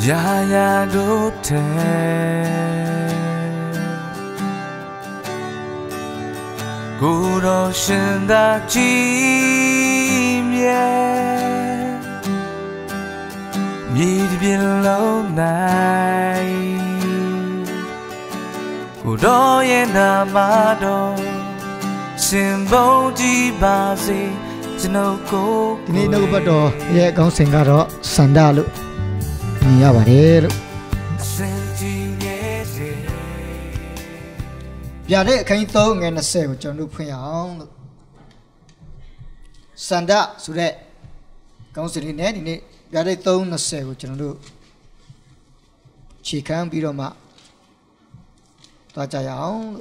야야 도태 고로신다 짐예 미드빌로 나이 고로의 나마도 심보지 바시 진호고 ဒီနေ့နှုတ်ပတ်တော်ရဲ့အကောင်းစဉ်ကတော့စန္ဒလို့မြင်ရပါတယ်လို့ဗျာတဲ့အခန်းကြီး3ငယ်20ကိုကျွန်တော်တို့ဖွင့်ရအောင်လို့စန္ဒဆိုတဲ့ကောင်းစဉ်လေးနဲ့ဒီနေ့ဗျာတဲ့3:20ကိုကျွန်တော်တို့ခြေခံပြီးတော့မှသွားကြရအောင်လို့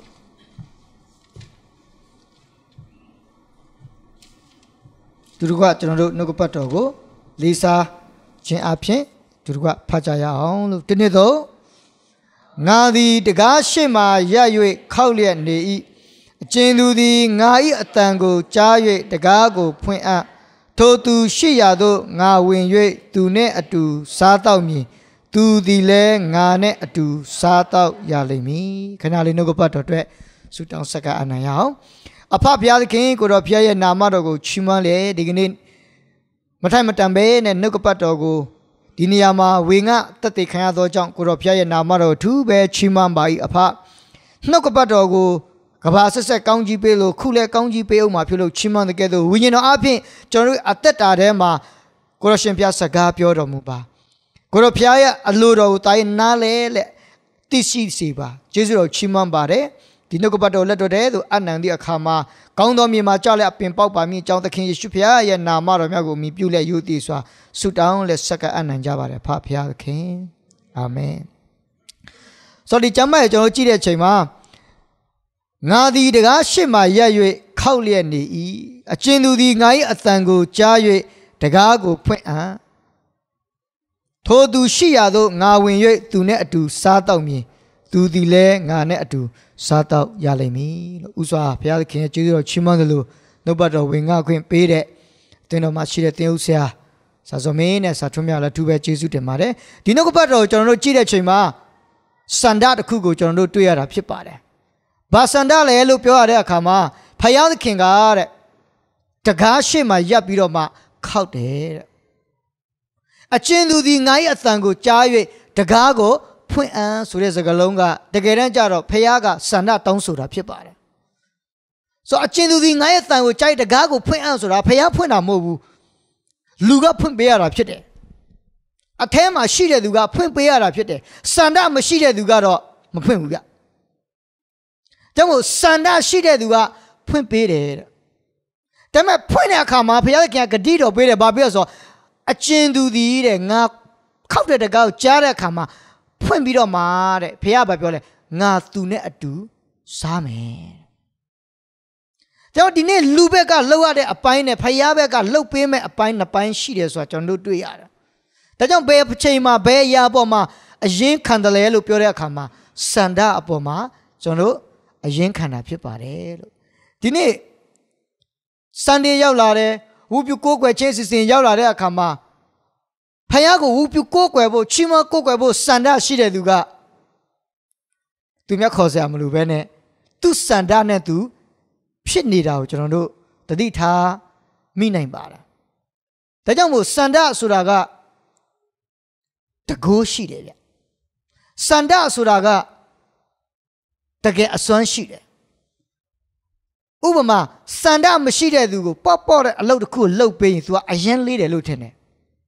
သူတို့ကကျွန်တော်တို့နှုတ်ကပတ်တော်ကိုလေးစားခြင်းအပြင်သူတို့ကဖတ်ကြရအောင်လို့ဒီနေ့တော့ငါသည်တကားရှိမှရပ်၍ခောက်လျက်နေ၏အကျဉ်သူသည်ငါ၏အတန်ကိုကြား၍တကားကိုဖွင့်အပ်ထိုသူရှိရာသို့ငါဝင်၍သူနှင့်အတူစားတော့မည်သူသည်လည်းငါနဲ့အတူစားတော့ရလိမ့်မည်ခဏလေးနှုတ်ကပတ်တော်အတွက်ဆုတောင်းဆက်ကအနံ့ရအောင်အဖဘုရားသခင်ကိုတော်ဘုရားရဲ့နာမတော်ကိုချီးမွမ်းလေဒီကနေ့မထိုင်မတန်ပဲနဲ့နှုတ်ကပတ်တော်ကိုဒီနေရာမှာဝေငှတက်တေခံရသောကြောင့်ကိုတော်ဘုရားရဲ့နာမတော်ထူးပဲချီးမွမ်းပါ၏အဖနှုတ်ကပတ်တော်ကိုကဘာဆက်ဆက်ကောင်းကြီးပေးလို့ခုလဲကောင်းကြီးပေးအောင်မှာဖြစ်လို့ချီးမွမ်းတဲ့ကဲ့သို့ဝိညာဉ်တော်အပြင်ကျွန်တော်တို့အသက်တာထဲမှာကိုတော်ရှင်ဘုရားစကားပြောတော်မူပါကိုတော်ဘုရားရဲ့အလိုတော်ကိုတာရင်နားလဲလက်သိရှိစေပါယေရှုတော်ချီးမွမ်းပါတယ်ဒီနှုတ်ကပတ်တော်လက်တော်တဲ့သို့အနန္တိအခါမှာကောင်းသောမြေမှာကြောက်လက်အပင်ပေါက်ပါမည်အကြောင်းသခင်ယေရှုဖခင်ရဲ့နာမတော်မြတ်ကိုမြည်ပြုလက်ယုတည်စွာဆုတောင်းလက်ဆက်ကအနံ့ကြပါတယ်ဖခင်သခင်အာမင်ဆိုဒီကျမ်းမှာကျွန်တော်ကြည့်တဲ့အချိန်မှာငါသည်တကားရှစ်မှရပ်၍ခောက်လျက်နေ၏အကျဉ်သူသည်ငါ၏အသံကိုကြား၍တကားကိုဖွင့်အံ့ထိုသူရှိရာသို့ငါဝင်၍သူနှင့်အတူစားတော့မည်သူသည်လည်းငါနဲ့အတူစားတော့ရလိမ့်မည်လို့ဥစွာဘုရားသခင်ရဲ့ကျေးဇူးတော်ချီးမွမ်းသလိုနှုတ်ပတ်တော်ဝင်ငါခွင့်ပေးတဲ့တင်တော်မှာရှိတဲ့တင်ဥဆရာစာစုံမင်းနဲ့စာထွန်းမြတ်လည်းသူပဲကျေးဇူးတင်ပါတယ်ဒီနှုတ်ပတ်တော်ကိုကျွန်တော်တို့ကြည့်တဲ့ချိန်မှာစန္ဒတစ်ခုကိုကျွန်တော်တို့တွေ့ရတာဖြစ်ပါတယ်ဘာစန္ဒလဲလို့ပြောရတဲ့အခါမှာဘုရားသခင်ကတဲ့တကားရှိမှရပ်ပြီးတော့မှခောက်တယ်တဲ့အကျဉ်သူသည်ငါ၏အသံကိုကြား၍တကားကိုဖွင့်အံ့ဆိုတဲ့စကားလုံးကတကယ်တမ်းကျတော့ဖခင်ကစန္ဒတောင်းဆိုတာဖြစ်ပါတယ်ဆိုအကျဉ်သူဒီငါရဲ့အသံကိုကြိုက်တကားကိုဖွင့်အံ့ဆိုတာဖခင်ဖွင့်တာမဟုတ်ဘူးလူကဖွင့်ပေးရတာဖြစ်တယ်အထဲမှာရှိတဲ့သူကဖွင့်ပေးရတာဖြစ်တယ်စန္ဒမရှိတဲ့သူကတော့မဖွင့်ဘူးဗျဒါမို့စန္ဒရှိတဲ့သူကဖွင့်ပေးတယ်တဲ့ဒါပေမဲ့ဖွင့်တဲ့အခါမှာဖခင်ကဂတိတော်ပေးတယ်ဘာပြောဆိုအကျဉ်သူဒီတဲ့ငါခောက်တဲ့တကားကိုကြားတဲ့အခါမှာဖွင့်ပြီးတော့မှတဲ့ဖခင်ကပြောလဲငါသူနဲ့အတူစားမယ်ကျွန်တော်ဒီနေ့လူဘက်ကလှုပ်ရတဲ့အပိုင်းနဲ့ဖခင်ဘက်ကလှုပ်ပေးမဲ့အပိုင်းနှစ်ပိုင်းရှိတယ်ဆိုတာကျွန်တော်တို့တွေ့ရတယ်ဒါကြောင့်ဘယ်အချိန်မှာဘယ်အရာပေါ်မှာအရင်ခံတယ်လဲလို့ပြောတဲ့အခါမှာစန္ဒအပေါ်မှာကျွန်တော်တို့အရင်ခံတာဖြစ်ပါတယ်လို့ဒီနေ့စန္ဒရောက်လာတယ်ဝူပြူကိုးကွယ်ခြင်းစီစဉ်ရောက်လာတဲ့အခါမှာဖခင်ကိုဝူပြူကိုးကွယ်ဖို့ချီးမွမ်းကိုးကွယ်ဖို့စန္ဒရှိတဲ့သူကသူမြတ်ခေါ်စရာမလိုပဲနဲ့သူစန္ဒနဲ့သူဖြစ်နေတာကိုကျွန်တော်တို့တတိထားမိနိုင်ပါလားဒါကြောင့်မို့စန္ဒဆိုတာကတကိုးရှိတယ်ဗျစန္ဒဆိုတာကတကယ်အစွမ်းရှိတယ်ဥပမာစန္ဒမရှိတဲ့သူကိုပေါ့တဲ့အလုပ်တစ်ခုလုပ်ပေးရင်သူကအရင်လေးတယ်လို့ထင်တယ်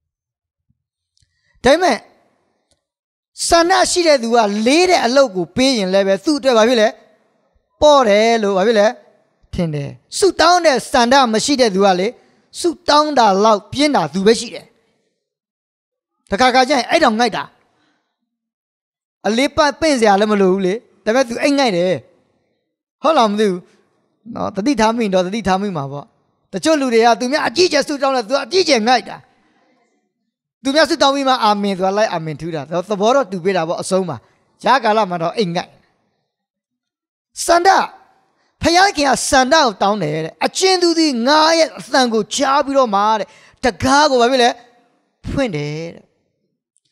ဒါပေမဲ့စန္ဒရှိတဲ့သူကလေးတဲ့အလုပ်ကိုပေးရင်လည်းပဲသူ့အတွက်ဘာဖြစ်လဲပေါ့တယ်လို့ဘာဖြစ်လဲထင်တယ်ဆုတောင်းတဲ့စန္ဒမရှိတဲ့သူကလေဆုတောင်းတာလောက်ပြင်းတာသူပဲရှိတယ်တခါကျရင်အဲ့တောင်ငိုက်တာအလေးပတ်ပင့်စရာလည်းမလိုဘူးလေဒါပေမဲ့သူအိတ်ငိုက်တယ်ဟုတ်လားမသိဘူးနော်တတိထားမိတော့တတိထားမိမှာပေါ့တချို့လူတွေကသူများအကြီးကျယ်ဆုတောင်းတယ်သူကအကြီးကျယ်ငိုက်တာသူများဆုတောင်းပြီးမှအာမင်ဆိုတာလိုက်အာမင်ထူတာသဘောတော့တူပေးတာပေါ့အဆုံးမှာဈာကာလမှာတော့အိတ်ငိုက်စန္ဒဖခင်ကစန္ဒကိုတောင်းတယ်တဲ့အချင်းသူသည်ငါရဲ့အသံကိုကြားပြီးတော့မှတဲ့တကားကိုဘာဖြစ်လဲဖွင့်တယ်တဲ့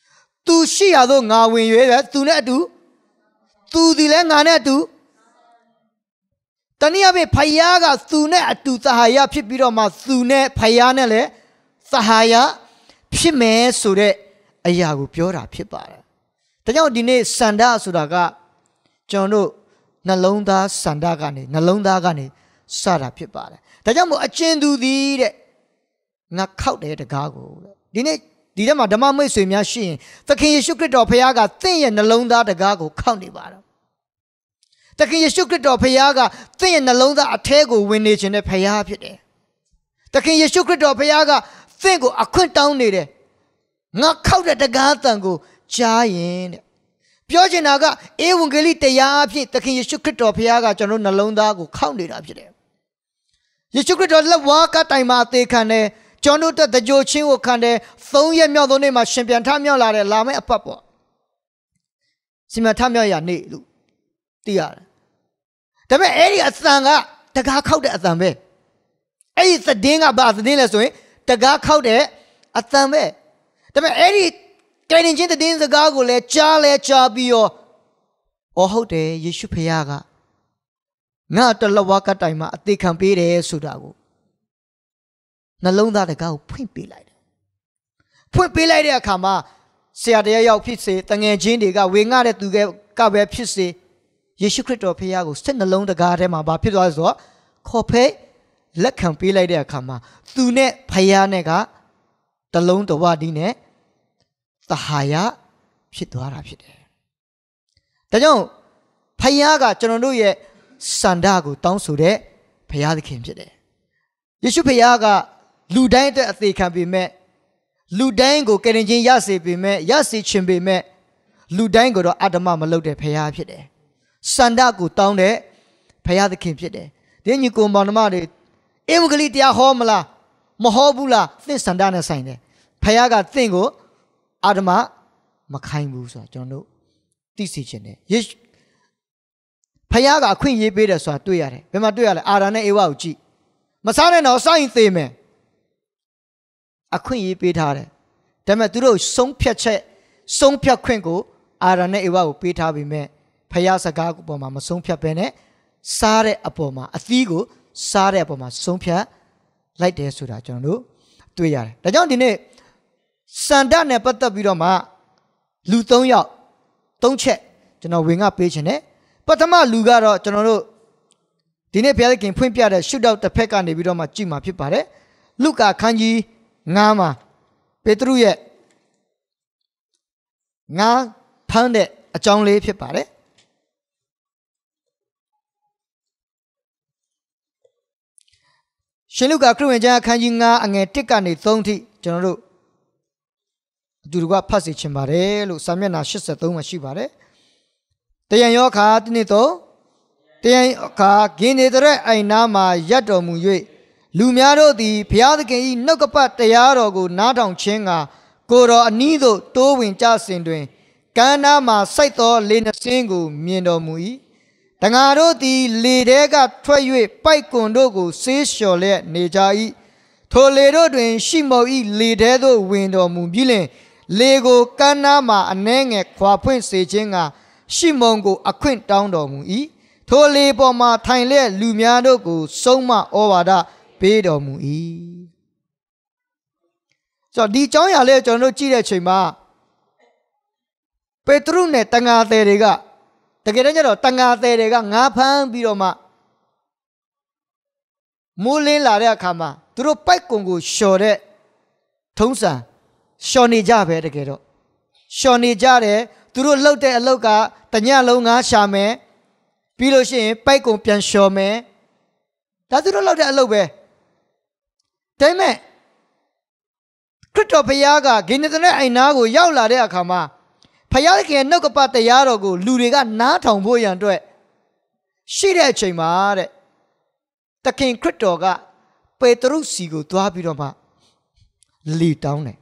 သူရှိရသောငါဝင်ရွေတဲ့သူနဲ့အတူသူဒီလဲငါနဲ့အတူတနည်းအားဖြင့်ဖယားကသူနဲ့အတူသဟာယဖြစ်ပြီးတော့မှသူနဲ့ဖယားနဲ့လည်းသဟာယဖြစ်မယ်ဆိုတဲ့အရာကိုပြောတာဖြစ်ပါတယ်။ဒါကြောင့်ဒီနေ့စန္ဒဆိုတာကကျွန်တော်တို့နှလုံးသားစန္ဒကနေနှလုံးသားကနေစတာဖြစ်ပါတယ်။ဒါကြောင့်မို့အကျဉ်သူသည်တဲ့ငါခောက်တယ်တကားကိုတဲ့ဒီနေ့ဒီထဲမှာဓမ္မမိတ်ဆွေများရှိရင်သခင်ယေရှုခရစ်တော်ဖခင်ကသင်ရဲ့နှလုံးသားတကားကိုခောက်နေပါတော့သခင်ယေရှုခရစ်တော်ဖခင်ကသင်ရဲ့နှလုံးသားအထဲကိုဝင်နေခြင်းနဲ့ဖခင်ဖြစ်တယ်သခင်ယေရှုခရစ်တော်ဖခင်ကသင်ကိုအခွင့်တောင်းနေတယ်ငါခောက်တဲ့တကားတန်ကိုကြားရင်တဲ့ပြောချင်တာကဧဝံဂေလိတရားအဖြစ်သခင်ယေရှုခရစ်တော်ဖခင်ကကျွန်တော်နှလုံးသားကိုခောက်နေတာဖြစ်တယ်ယေရှုခရစ်တော်လက်ဝါးကတိုင်မှာအသေးခံတယ်ကျွန်တော်တို့တကြိုချင်းကိုခံတယ်3ရက်မြောက်သောနေ့မှာရှင်ပြန်ထမြောက်လာတယ်လာမယ့်အပတ်ပေါ့ရှင်ပြန်ထမြောက်ရနေ့လို့သိရတယ်ဒါပေမဲ့အဲ့ဒီအသံကတကားခောက်တဲ့အသံပဲအဲ့ဒီသတင်းကဘာသတင်းလဲဆိုရင်တကားခောက်တဲ့အသံပဲဒါပေမဲ့အဲ့ဒီကယ်တင်ခြင်းသတင်းစကားကိုလည်းကြားပြီးတော့ဟုတ်တယ်ယေရှုဖခင်ကငါတလဝါကတိုင်မှာအသေးခံပေးတယ်ဆိုတာကိုနှလုံးသားတကားကိုဖွင့်ပေးလိုက်တယ်ဖွင့်ပေးလိုက်တဲ့အခါမှာဆရာတရားရောက်ဖြစ်စေတငယ်ချင်းတွေကဝေငှတဲ့သူကပဲဖြစ်စေယေရှုခရစ်တော်ဖခင်ကိုစိတ်နှလုံးတကားထဲမှာဘာဖြစ်သွားလဲဆိုတော့ခေါ်ဖဲလက်ခံပေးလိုက်တဲ့အခါမှာသူနဲ့ဖခင်နဲ့ကတလုံးတဝတီးနဲ့သဟာယဖြစ်သွားတာဖြစ်တယ်ဒါကြောင့်ဖခင်ကကျွန်တော်တို့ရဲ့စန္ဒကိုတောင်းဆိုတဲ့ဘုရားသခင်ဖြစ်တယ်ယေရှုဖခင်ကလူတိုင်းအတွက်အသေးခံပေမဲ့လူတိုင်းကိုကယ်တင်ခြင်းရစေပေမဲ့ရစေခြင်းပေမဲ့လူတိုင်းကိုတော့အတ္တမမလုပ်တဲ့ဖခင်ဖြစ်တယ်စန္ဒကိုတောင်းတဲ့ဘုရားသခင်ဖြစ်တယ်ဒီညီကိုမောင်နှမတွေဧဝံဂေလိတရားဟောမလားမဟောဘူးလားသင်စန္ဒနဲ့ဆိုင်တယ်ဘုရားကသင်ကိုအတ္တမမခိုင်းဘူးဆိုတာကျွန်တော်တို့သိစေချင်တယ်ဖခင်ကအခွင့်ရေးပေးတယ်ဆိုတာတွေ့ရတယ်ဘယ်မှာတွေ့ရလဲအာဒါနဲ့ဧဝကိုကြည့်မစားနဲ့တော့စိုင်းသေးမယ်အခွင့်ရေးပေးထားတယ်ဒါပေမဲ့သူတို့ဆုံးဖြတ်ခွင့်ကိုအာဒါနဲ့ဧဝကိုပေးထားပြီးမြဲဖခင်စကားကိုပေါ်မှာမဆုံးဖြတ်ဘဲနဲ့စားတဲ့အပေါ်မှာအသီးကိုစားတဲ့အပေါ်မှာဆုံးဖြတ်လိုက်တယ်ဆိုတာကျွန်တော်တို့တွေ့ရတယ်ဒါကြောင့်ဒီနေ့စန္ဒနဲ့ပတ်သက်ပြီးတော့မှလူ3ယောက်3ချက်ကျွန်တော်ဝင်ငါပေးခြင်းနဲ့ပထမလူကတော့ကျွန်တော်တို့ဒီနေ့ဘုရားသခင်ဖွင့်ပြတဲ့ရှုထောင့်တစ်ဖက်ကနေပြီးတော့မှကြည့်မှာဖြစ်ပါတယ်လုကာခန်းကြီး9မှာပေတရုရဲ့ငါဖမ်းတဲ့အကြောင်းလေးဖြစ်ပါတယ်ရှင်လုကာခရစ်ဝင်ကျမ်းအခန်းကြီး9အငယ်1ကနေ3ထိကျွန်တော်တို့အတူတူကဖတ်စီချင်ပါတယ်လို့စာမျက်နှာ83မှာရှိပါတယ်တယံယောခါတနေ့တော့တယံခါဂင်းနေတဲ့အိုင်နာမှာရပ်တော်မူ၍လူများတို့သည်ဘုရားသခင်၏နှုတ်ကပတ်တရားတော်ကိုနားထောင်ခြင်းကကိုတော်အနီးသို့တိုးဝင်ကြစဉ်တွင်ကမ်းနားမှာစိုက်သောလေနှစင်းကိုမြင်တော်မူ၏တငါတို့သည်လေထဲကထွက်၍ပိုက်ကွန်တို့ကိုဆေးလျှော်လျက်နေကြ၏ထိုလေတို့တွင်ရှိမုတ်၏လေထဲသို့ဝင်တော်မူပြီးလျှင်လေကိုကမ်းနားမှာအနှဲငယ်ခွာဖွင့်စေခြင်းကရှိမုန်ကိုအခွင့်တောင်းတော်မူ၏ထိုလေပေါ်မှာထိုင်လျက်လူများတို့ကိုဆုံးမဩဝါဒပေးတော်မူ၏ဆိုတော့ဒီအကြောင်းအရာလေးကျွန်တော်တို့ကြည့်တဲ့အချိန်မှာပေတရုနဲ့တန်ဃာသည်တွေကတကယ်တမ်းကျတော့တန်ဃာသည်တွေကငါးဖမ်းပြီးတော့မှမိုးလင်းလာတဲ့အခါမှာသူတို့ပိုက်ကွန်ကိုလျှော်တဲ့ထုံးစံလျှော်နေကြပဲတကယ်တော့လျှော်နေကြတယ်သူတို့လှုပ်တဲ့အလုပ်ကတညလုံးငါးရှာမယ်ပြီးလို့ရှိရင်ပိုက်ကွန်ပြန်လျှော်မယ်ဒါသူတို့လှုပ်တဲ့အလုပ်ပဲဒါပေမဲ့ခရစ်တော်ဘုရားကဂိနေသနဲ့အိုင်နာကိုရောက်လာတဲ့အခါမှာဘုရားသခင်နှုတ်ကပတ်တရားတော်ကိုလူတွေကနားထောင်ဖို့ရန်အတွက်ရှိတဲ့အချိန်မှာတဲ့သခင်ခရစ်တော်ကပေတရုစီကိုသွားပြီးတော့မှလီတောင်းတယ်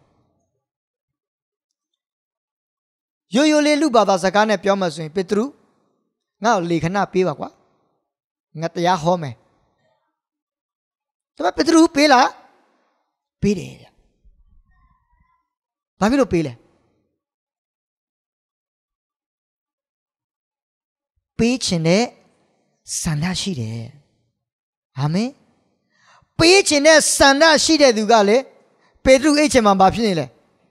ရိုးရိုးလေးလူဘာသာစကားနဲ့ပြောမှဆိုရင်ပေတရုငါ့ကိုလေခဏပေးပါကွာငါတရားဟောမယ်ဒါပေမဲ့ပေတရုပေးလားပေးတယ်ဘာဖြစ်လို့ပေးလဲပေးခြင်းနဲ့ဆန္ဒရှိတယ်အာမင်ပေးခြင်းနဲ့ဆန္ဒရှိတဲ့သူကလေပေတရုအဲ့ချိန်မှာဘာဖြစ်နေလဲ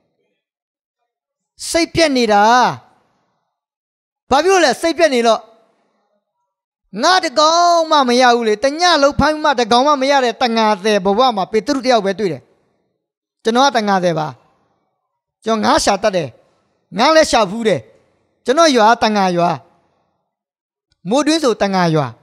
စိတ်ပြက်နေတာဘာဖြစ်လို့လဲစိတ်ပြက်နေတော့ငါတကောင်မှမရဘူးလေတညလုံးဖိုင်းမှတကောင်မှမရတဲ့တငါသည်ဘဝမှာပေတရုတယောက်ပဲတွေ့တယ်ကျွန်တော်ကတငါသည်ပါကျွန်တော်ငါရှာတတ်တယ်ငါလည်းရှာဖူးတယ်ကျွန်တော်ရွာတငါရွာမိုးတွင်းဆိုတငါရွာ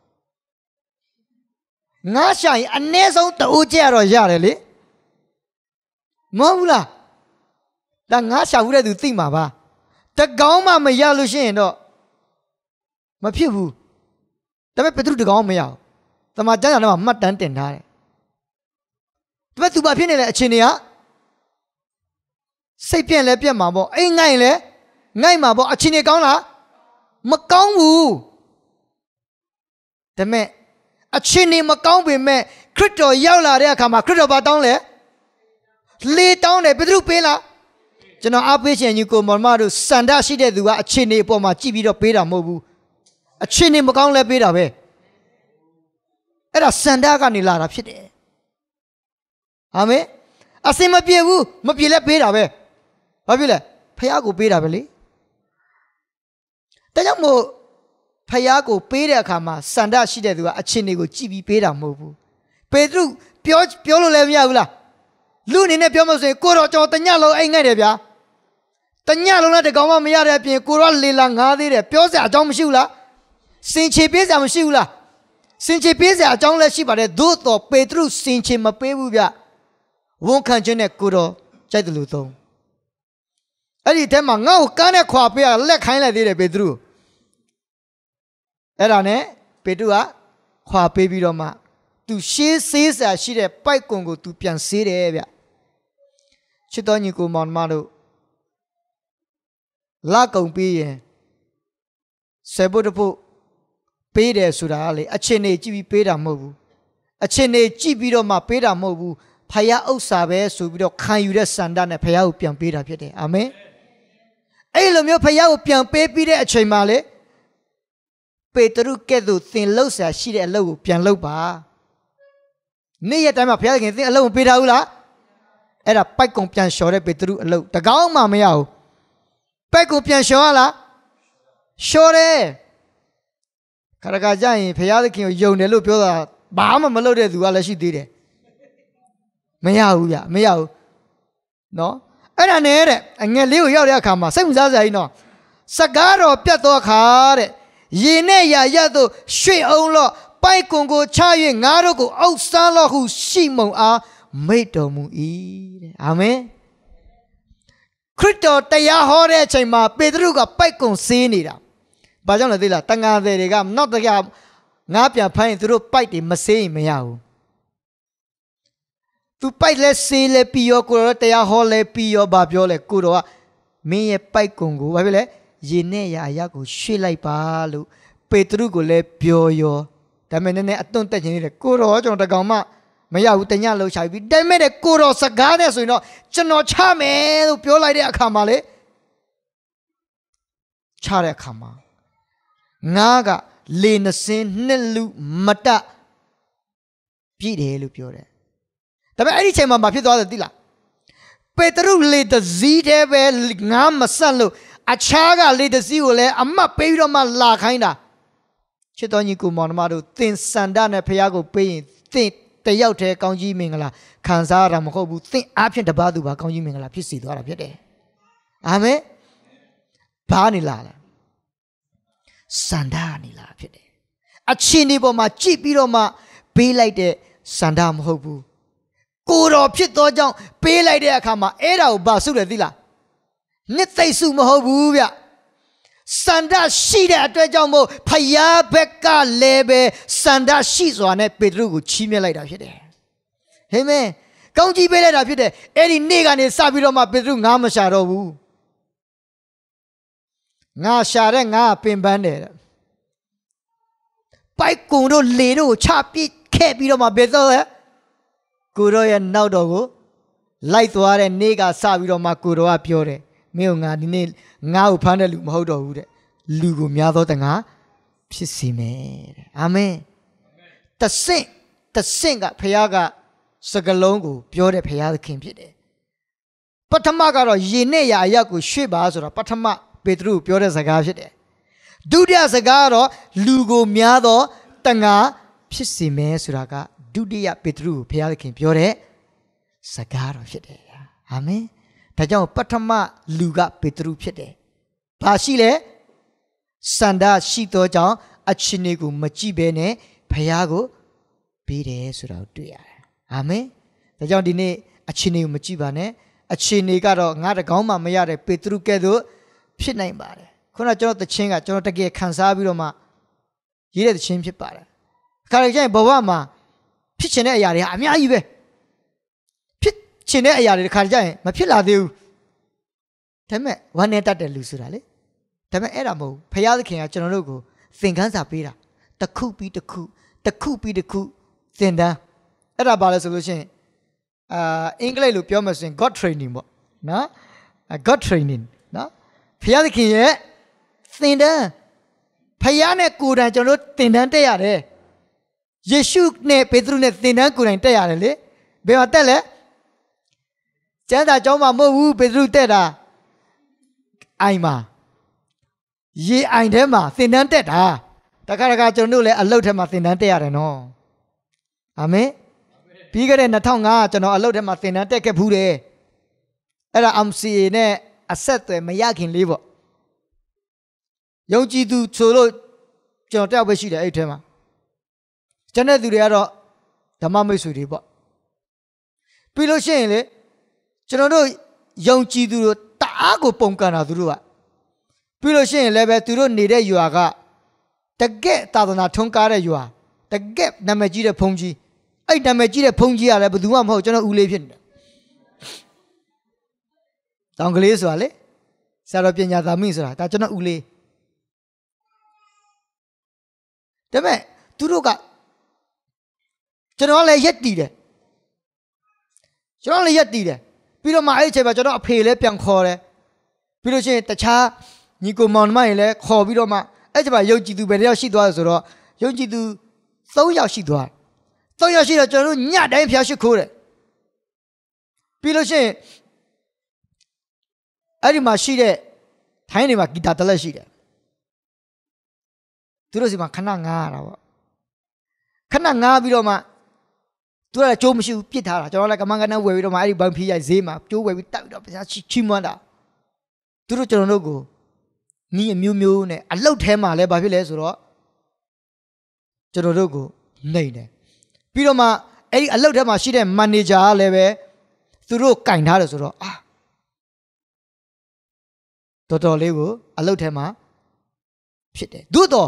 ငါရှာရင်အနည်းဆုံးတူကျရတော့ရတယ်လေမဟုတ်ဘူးလားဒါငါရှာဖူးတဲ့သူသိမှာပါတကောင်မှမရလို့ရှိရင်တော့မဖြစ်ဘူးဒါပေမဲ့ပေတရုတကောင်မရဘူးတမန်ကျမ်းစာထဲမှာမှတ်တမ်းတင်ထားတယ်ဒါပေမဲ့သူဘာဖြစ်နေလဲအချင်းတွေကစိတ်ပြက်လဲပြက်မှာပေါ့အိမ်ငိုက်လဲငိုက်မှာပေါ့အချင်းတွေကောင်းလားမကောင်းဘူးဒါပေမဲ့အချင်းတွေမကောင်းပေမဲ့ခရစ်တော်ရောက်လာတဲ့အခါမှာခရစ်တော်ဘာတောင်းလဲလေတောင်းတယ်ပေတရုပေးလားကျွန်တော်အားပေးခြင်းညီကိုမောင်မတို့စန္ဒရှိတဲ့သူကအချင်းတွေအပေါ်မှာကြည့်ပြီးတော့ပေးတာမဟုတ်ဘူးအချင်းတွေမကောင်းလဲပေးတာပဲအဲ့ဒါစန္ဒကနေလာတာဖြစ်တယ်အာမင်အစင်မပြေဘူးမပြေလဲပေးတာပဲဘာဖြစ်လဲဖခင်ကိုပေးတာပဲလေဒါကြောင့်မို့ဖခင်ကိုပေးတဲ့အခါမှာစန္ဒရှိတဲ့သူကအချင်းတွေကိုကြည့်ပြီးပေးတာမဟုတ်ဘူးပေတရုပြောလို့လည်းမရဘူးလားလူအနေနဲ့ပြောမှဆိုရင်ကိုတော့ကျွန်တော်တညလုံးအိမ်ငိုက်တယ်ဗျာတညလုံးလည်းတကောင်မှမရတဲ့အပြင်ကိုတော့လေလာငားသေးတယ်ပြောစရာအကြောင်းမရှိဘူးလားစင်ချေပေးစရာမရှိဘူးလားစင်ချေပေးစရာအကြောင်းလည်းရှိပါတယ်သို့တော်ပေတရုစင်ချေမပေးဘူးဗျဝန်ခံခြင်းနဲ့ကိုတော့ကြိုက်တယ်လို့သုံးအဲ့ဒီထဲမှာငါ့ကိုကားနဲ့ခွာပေးရလက်ခိုင်းလိုက်သေးတယ်ပေတရုအဲ့ဒါနဲ့ပေတရုကခွာပေးပြီးတော့မှသူရှေးဆေးစရာရှိတဲ့ပိုက်ကွန်ကိုသူပြန်ဆေးတယ်ဗျချစ်တော်ညီကိုမောင်မတို့လာကုန်ပြီးရင်ဆေဘုတ်ဖို့ပေးတယ်ဆိုတာလေအချင်းနေကြည့်ပြီးပေးတာမဟုတ်ဘူးအချင်းနေကြည့်ပြီးတော့မှပေးတာမဟုတ်ဘူးဖယားဥစ္စာပဲဆိုပြီးတော့ခံယူတဲ့စန္ဒနဲ့ဖယားကိုပြန်ပေးတာဖြစ်တယ်အာမင်အဲ့လိုမျိုးဖယားကိုပြန်ပေးပြီးတဲ့အချိန်မှာလေပေတရုကဲ့သို့သင်လှုပ်ရှားရှိတဲ့အလုပ်ကိုပြန်လုပ်ပါနေ့ရက်တိုင်းမှာဘုရားခင်သင်အလုပ်မပေးထားဘူးလားအဲ့ဒါပိုက်ကုံပြန်လျှော်တဲ့ပေတရုအလုပ်တကောင်းမှမရဘူးပိုက်ကုံပြန်လျှော်ရလားလျှော်တယ်ခရကကြရင်ဘုရားသခင်ကိုယုံတယ်လို့ပြောတာဘာမှမလုပ်တဲ့သူကလည်းရှိသေးတယ်မရဘူးဗျမရဘူးနော်အဲ့ဒါနဲ့တဲ့အငယ်လေးကိုရောက်တဲ့အခါမှာစိတ်ဝင်စားစရာကြီးနော်စကားတော်ပြတ်သောအခါတဲ့ရေနဲ့ရာရသို့ရွှေ့အောင်လော့ပိုက်ကွန်ကိုချ၍ငါတို့ကိုအုပ်စားလော့ဟုရှိမုန်အားမိတ်တော်မူ၏တဲ့အာမင်ခရစ်တော်တရားဟောတဲ့အချိန်မှာပေတရုကပိုက်ကွန်ဆေးနေတာဘာကြောင့်လဲသိလားတန်ဃာသည်တွေကနောက်တကငါပြန်ဖိုင်းရင်သူတို့ပိုက်တွေမဆေးရင်မရဘူးသူပိုက်လဲဆေးလဲပြီးရောကိုတော်တရားဟောလဲပြီးရောဘာပြောလဲကိုတော်ကမင်းရဲ့ပိုက်ကွန်ကိုဘာဖြစ်လဲရေနဲ့ရာအရာကိုရွှေ့လိုက်ပါလို့ပေတရုကိုလည်းပြောရောဒါပေမဲ့နည်းနည်းအသွင်တက်ခြင်းလေးကိုတော်ကျွန်တော်တကောင်မှမရဘူးတညလုံးချပြီးဒါပေမဲ့ကိုတော်စကားနဲ့ဆိုရင်တော့ကျွန်တော်ချမယ်လို့ပြောလိုက်တဲ့အခါမှာလေချတဲ့အခါမှာငါကလေနှစင်းနှစ်လူမတပြည့်တယ်လို့ပြောတယ်ဒါပေမဲ့အဲ့ဒီချိန်မှာမဖြစ်သွားတယ်သိလားပေတရုလေတစည်းတဲ့ပဲငါမဆက်လို့အခြားကလေတစည်းကိုလည်းအမတ်ပေးပြီးတော့မှလာခိုင်းတာချစ်တော်ညီကိုမောင်နှမတို့သင်စန္ဒနဲ့ဖခင်ကိုပေးရင်သင်တယောက်တည်းကောင်းကြီးမင်္ဂလာခံစားရတာမဟုတ်ဘူးသင်အားဖြင့်တပါးသူပါကောင်းကြီးမင်္ဂလာဖြစ်စေသွားတာဖြစ်တယ်အာမင်ဘာနေလာလဲစန္ဒနေလာဖြစ်တယ်အချင်းဒီပေါ်မှာကြည့်ပြီးတော့မှပေးလိုက်တဲ့စန္ဒမဟုတ်ဘူးကိုတော်ဖြစ်သောကြောင့်ပေးလိုက်တဲ့အခါမှာအဲ့ဒါကိုဘာစုတယ်သိလားနှစ်သိမ့်စုမဟုတ်ဘူးဗျစန္ဒရှိတဲ့အတွက်ကြောင့်မို့ဖယားဘက်ကလည်းပဲစန္ဒရှိစွာနဲ့ပေတရုကိုချီးမြှင့်လိုက်တာဖြစ်တယ်အာမင်ကောင်းကြီးပေးလိုက်တာဖြစ်တယ်အဲ့ဒီနေ့ကနေစပြီးတော့မှပေတရုငါမရှာတော့ဘူးငါရှာတဲ့ငါပင်ပန်းတယ်ပိုက်ကုံတို့လေတို့ကိုချပစ်ခဲ့ပြီးတော့မှပေတရုရဲ့ကိုရောရဲ့နောက်တော်ကိုလိုက်သွားတဲ့နေ့ကစပြီးတော့မှကိုရောကပြောတယ်မင်းကငါဒီနေ့ငါ့ကိုဖမ်းတဲ့လူမဟုတ်တော့ဘူးတဲ့လူကိုများသောတငါဖြစ်စီမယ်တဲ့အာမင်တဆင့်ကဖခင်ကစကလုံးကိုပြောတဲ့ဖခင်သခင်ဖြစ်တယ်ပထမကတော့ယေနဲ့ရာအရက်ကိုရွှေ့ပါဆိုတာပထမပေတရုပြောတဲ့စကားဖြစ်တယ်ဒုတိယစကားကတော့လူကိုများသောတန်ခါဖြစ်စီမယ်ဆိုတာကဒုတိယပေတရုကိုဖခင်သခင်ပြောတဲ့စကားတော်ဖြစ်တယ်အာမင်ဒါကြောင့်ပထမလူကပေတရုဖြစ်တယ်ဘာရှိလဲစန္ဒရှိသောကြောင့်အချင်းတွေကိုမကြည့်ဘဲနဲ့ဖခင်ကိုပေးတယ်ဆိုတာကိုတွေ့ရတယ်အာမင်ဒါကြောင့်ဒီနေ့အချင်းတွေကိုမကြည့်ပါနဲ့အချင်းတွေကတော့ငါတကောင်းမှမရတဲ့ပေတရုကဲ့သို့ဖြစ်နိုင်ပါတယ်ခုနကျွန်တော်တခြင်းကကျွန်တော်တကယ်ခံစားပြီးတော့မှရေးတဲ့တခြင်းဖြစ်ပါတယ်အခါကျရင်ဘဝမှာဖြစ်ချင်တဲ့အရာတွေအများကြီးပဲဖြစ်ချင်တဲ့အရာတွေတစ်ခါကျရင်မဖြစ်လာသေးဘူးဒါပေမဲ့ဝမ်းနေတတ်တဲ့လူဆိုတာလေဒါပေမဲ့အဲ့ဒါမဟုတ်ဖခင်သခင်ကကျွန်တော်တို့ကိုသင်ခန်းစာပေးတာတစ်ခုပြီးတစ်ခုသင်တန်းအဲ့ဒါဘာလဲဆိုလို့ရှိရင်အင်္ဂလိပ်လိုပြောမှဆိုရင် God training ပေါ့နော် God training နော်ဖခင်သခင်ရဲ့သင်တန်းဖခင်နဲ့ကိုယ်တိုင်ကျွန်တော်တို့သင်တန်းတက်ရတယ်ယေရှုနဲ့ပေတရုနဲ့သင်တန်းကိုယ်တိုင်တက်ရတယ်လေဘယ်မှာတက်လဲကျမ်းစာကျောင်းမှာမဟုတ်ဘူးပေတရုတက်တာအိုင်မှာရေအိုင်ထဲမှာသင်တန်းတက်တာတခါကျွန်တော်တို့လည်းအလုတ်ထဲမှာသင်တန်းတက်ရတယ်နော်အာမင်ပြီးခဲ့တဲ့2005ကျွန်တော်အလုပ်ထဲမှာသင်တန်းတက်ခဲ့ဖူးတယ်အဲ့ဒါ MCA နဲ့အဆက်အသွယ်မရခင်လေးပေါ့ယုံကြည်သူဆိုလို့ကျွန်တော်တက်ပဲရှိတယ်အဲ့ထဲမှာကျန်တဲ့သူတွေကတော့ဓမ္မမိတ်ဆွေတွေပေါ့ပြီးလို့ရှိရင်လေကျွန်တော်တို့ယုံကြည်သူတို့တအားကိုပုံကန်တာသူတို့ကပြီးလို့ရှိရင်လည်းပဲသူတို့နေတဲ့ရွာကတကက်သာသနာထွန်းကားတဲ့ရွာတကက်နာမည်ကြီးတဲ့ဘုန်းကြီးအဲ့နာမည်ကြီးတဲ့ဘုန်းကြီးကလည်းဘယ်သူမှမဟုတ်ကျွန်တော်ဦးလေးဖြစ်နေတယ်တောင်ကလေးဆိုတာလေဆရာတော်ပညာသာမိဆိုတာဒါကျွန်တော်ဦးလေးဒါပေမဲ့သူတို့ကကျွန်တော်လည်းရက်တည်တယ်ပြီးတော့မှအဲ့အချိန်မှာကျွန်တော်အဖေလည်းပြန်ခေါ်တယ်ပြီးလို့ရှိရင်တခြားညီကိုမောင်နှမတွေလည်းခေါ်ပြီးတော့မှအဲ့ချိန်မှာယုံကြည်သူဘယ်တယောက်ရှိသွားလဲဆိုတော့ယုံကြည်သူ3ယောက်ရှိသွားတယ်3ယောက်ရှိတော့ကျွန်တော်တို့ညတိုင်းဖျားရှိခိုးတယ်ပြီးလို့ရှိရင်အဲ့ဒီမှာရှိတဲ့ထိုင်းတွေမှာဂီတာတစ်လက်ရှိတယ်သူတို့စီမှာခဏငားရတာပေါ့ခဏငားပြီးတော့မှသူကလည်းကြိုးမရှိဘူးပြစ်ထားတာကျွန်တော်လည်းကမန်းကနန်းဝယ်ပြီးတော့မှအဲ့ဒီဘန်ဖီးရိုက်ဈေးမှာကြိုးဝယ်ပြီးတက်ပြီးတော့ပြန်ချီးမွမ်းတာသူတို့ကျွန်တော်တို့ကိုနီးအမျိုးမျိုးနဲ့အလုတ်ထဲမှာလည်းဘာဖြစ်လဲဆိုတော့ကျွန်တော်တို့ကိုနှိမ်တယ်ပြီးတော့မှအဲ့ဒီအလုတ်ထဲမှာရှိတဲ့မန်နေဂျာကလည်းပဲသူတို့ကင်ထားတယ်ဆိုတော့တော်တော်လေးကိုအလုတ်ထဲမှာဖြစ်တယ်သို့တော့